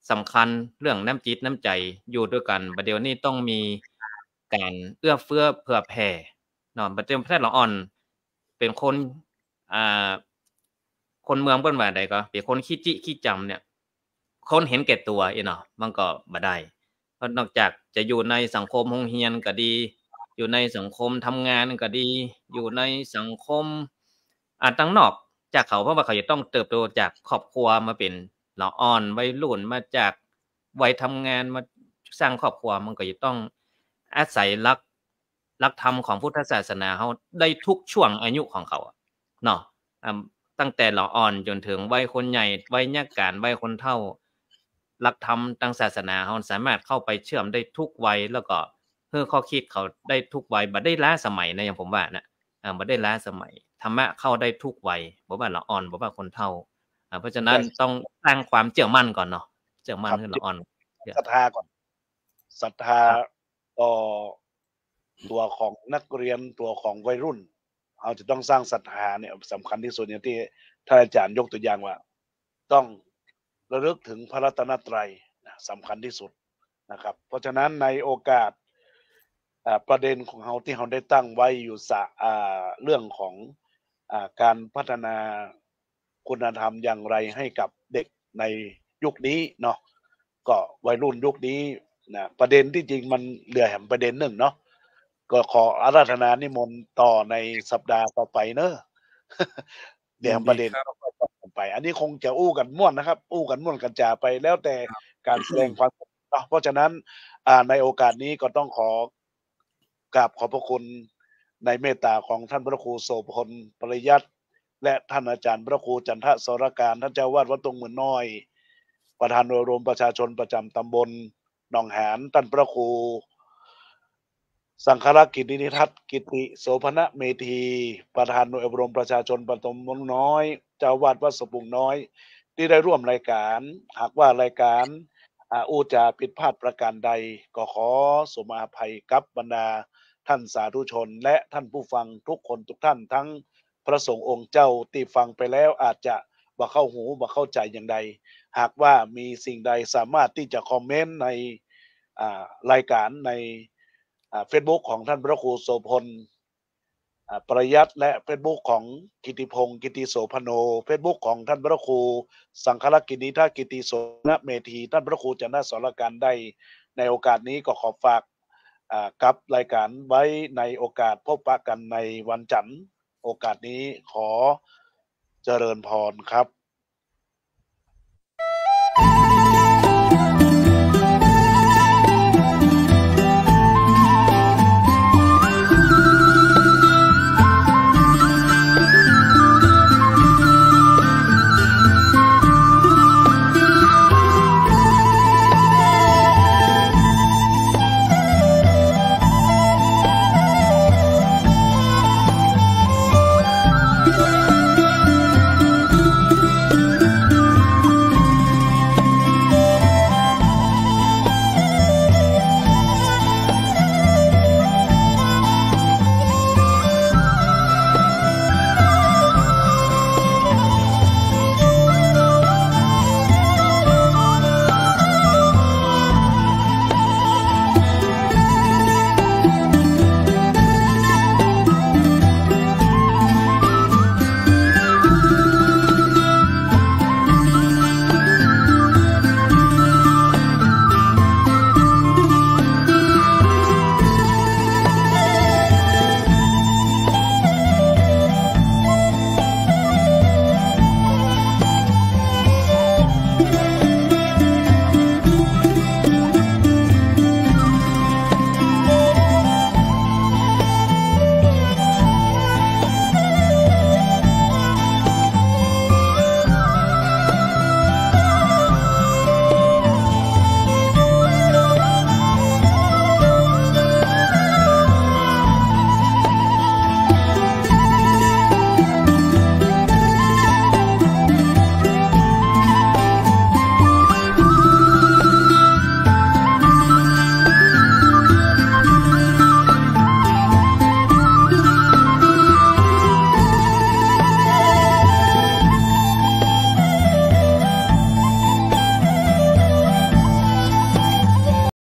สำคัญเรื่องน้ำจิตน้ำใจอยู่ด้วยกันบัดเดี๋ยวนี้ต้องมีการเอื้อเฟื้อเผื่อแผ่เนาะบัดเดี๋ยวประเทศละอ่อนเป็นคนอ่าคนเมืองเปิ้นว่าใดก็เป็นคนขี้จิขี้จำเนี่ยคนเห็นแก่ตัวอีเนาะมันก็บ่ได้เพราะนอกจากจะอยู่ในสังคมโรงเรียนก็ดี อยู่ในสังคมทำงานก็ดี อยู่ในสังคมอ่าต่างนอกจากเขาเพราะว่าเขาจะต้องเติบโตจากครอบครัวมาเป็นละอ่อนวัยรุ่นมาจากวัยทำงานมาสร้างครอบครัวมันก็จะต้องอาศัยหลักหลักธรรมของพุทธศาสนาเฮาได้ทุกช่วงอายุของเขาอะเนาะอ่าตั้งแต่ละอ่อนจนถึงวัยคนใหญ่วัยยากาลวัยคนเฒ่าหลักธรรมทางศาสนาเฮาสามารถเข้าไปเชื่อมได้ทุกวัยแล้วก็เพื่อข้อคิดเขาได้ทุกวัยบ่ได้ล้าสมัยนะอย่างผมว่านะอ่าบ่ได้ล้าสมัยธรรมะเข้าได้ทุกวัยบ่ว่าละอ่อนบ่ว่าคนเฒ่าอ่าเพราะฉะนั้นต้องสร้างความเชื่อมั่นก่อนเนาะเชื่อมั่นให้ละอ่อนศรัทธาก่อนศรัทธาต่อตัวของนักเรียนตัวของวัยรุ่นเราจะต้องสร้างศรัทธาเนี่ยสำคัญที่สุดอย่างที่ท่านอาจารย์ยกตัวอย่างว่าต้องระลึกถึงพระรัตนตรัยนะสำคัญที่สุดนะครับเพราะฉะนั้นในโอกาสอ่าประเด็นของเราที่เราได้ตั้งไว้อยู่สะอ่าเรื่องของอ่าการพัฒนาคุณธรรมอย่างไรให้กับเด็กในยุคนี้เนาะก็วัยรุ่นยุคนี้นะประเด็นที่จริงมันเหลือแหมประเด็นหนึ่งเนาะก็ขออาราธนานิมนต์ต่อในสัปดาห์ต่อไปเนอะ เดี๋ยวประเด็นก็ต่อไป อันนี้คงจะอู้กันม่วนนะครับ อู้กันม่วนกันจ่าไปแล้วแต่การแสดงความเนาะเพราะฉะนั้นอ่าในโอกาสนี้ก็ต้องขอกราบขอบพระคุณในเมตตาของท่านพระครูโสพลปริยัติและท่านอาจารย์พระครูจันทสรการท่านเจ้าวาดวัดตรงเหมือนน้อยประธานโดยรวมประชาชนประจำตำบลหนองหานท่านพระครูสังฆรักษ์กิตินิทัศน์กิติโสภณเมธีประธานโดยอบรมประชาชนประตมมงน้อยเจ้าวาดวัดสปุงน้อยที่ได้ร่วมรายการหากว่ารายการอาอูจาผิดพลาดประการใดก็ขอสมอภัยกับบรรดาท่านสาธุชนและท่านผู้ฟังทุกคนทุกท่านทั้งพระสงฆ์องค์เจ้าที่ฟังไปแล้วอาจจะบ่เข้าหูบ่เข้าใจอย่างใดหากว่ามีสิ่งใดสามารถที่จะคอมเมนต์ในรายการในเฟซบุ๊กของท่านพระครูโสพลปริยัติและเฟซบุ๊กของกิติพงศ์กิติโสพโนเฟซบุ๊กของท่านพระครูสังฆรักษ์กิติทัศน์กิติโสภณเมธีท่านพระครูจันทสรการได้ในโอกาสนี้ก็ขอฝากกับรายการไว้ในโอกาสพบปะกันในวันจันทร์โอกาสนี้ขอเจริญพรครับ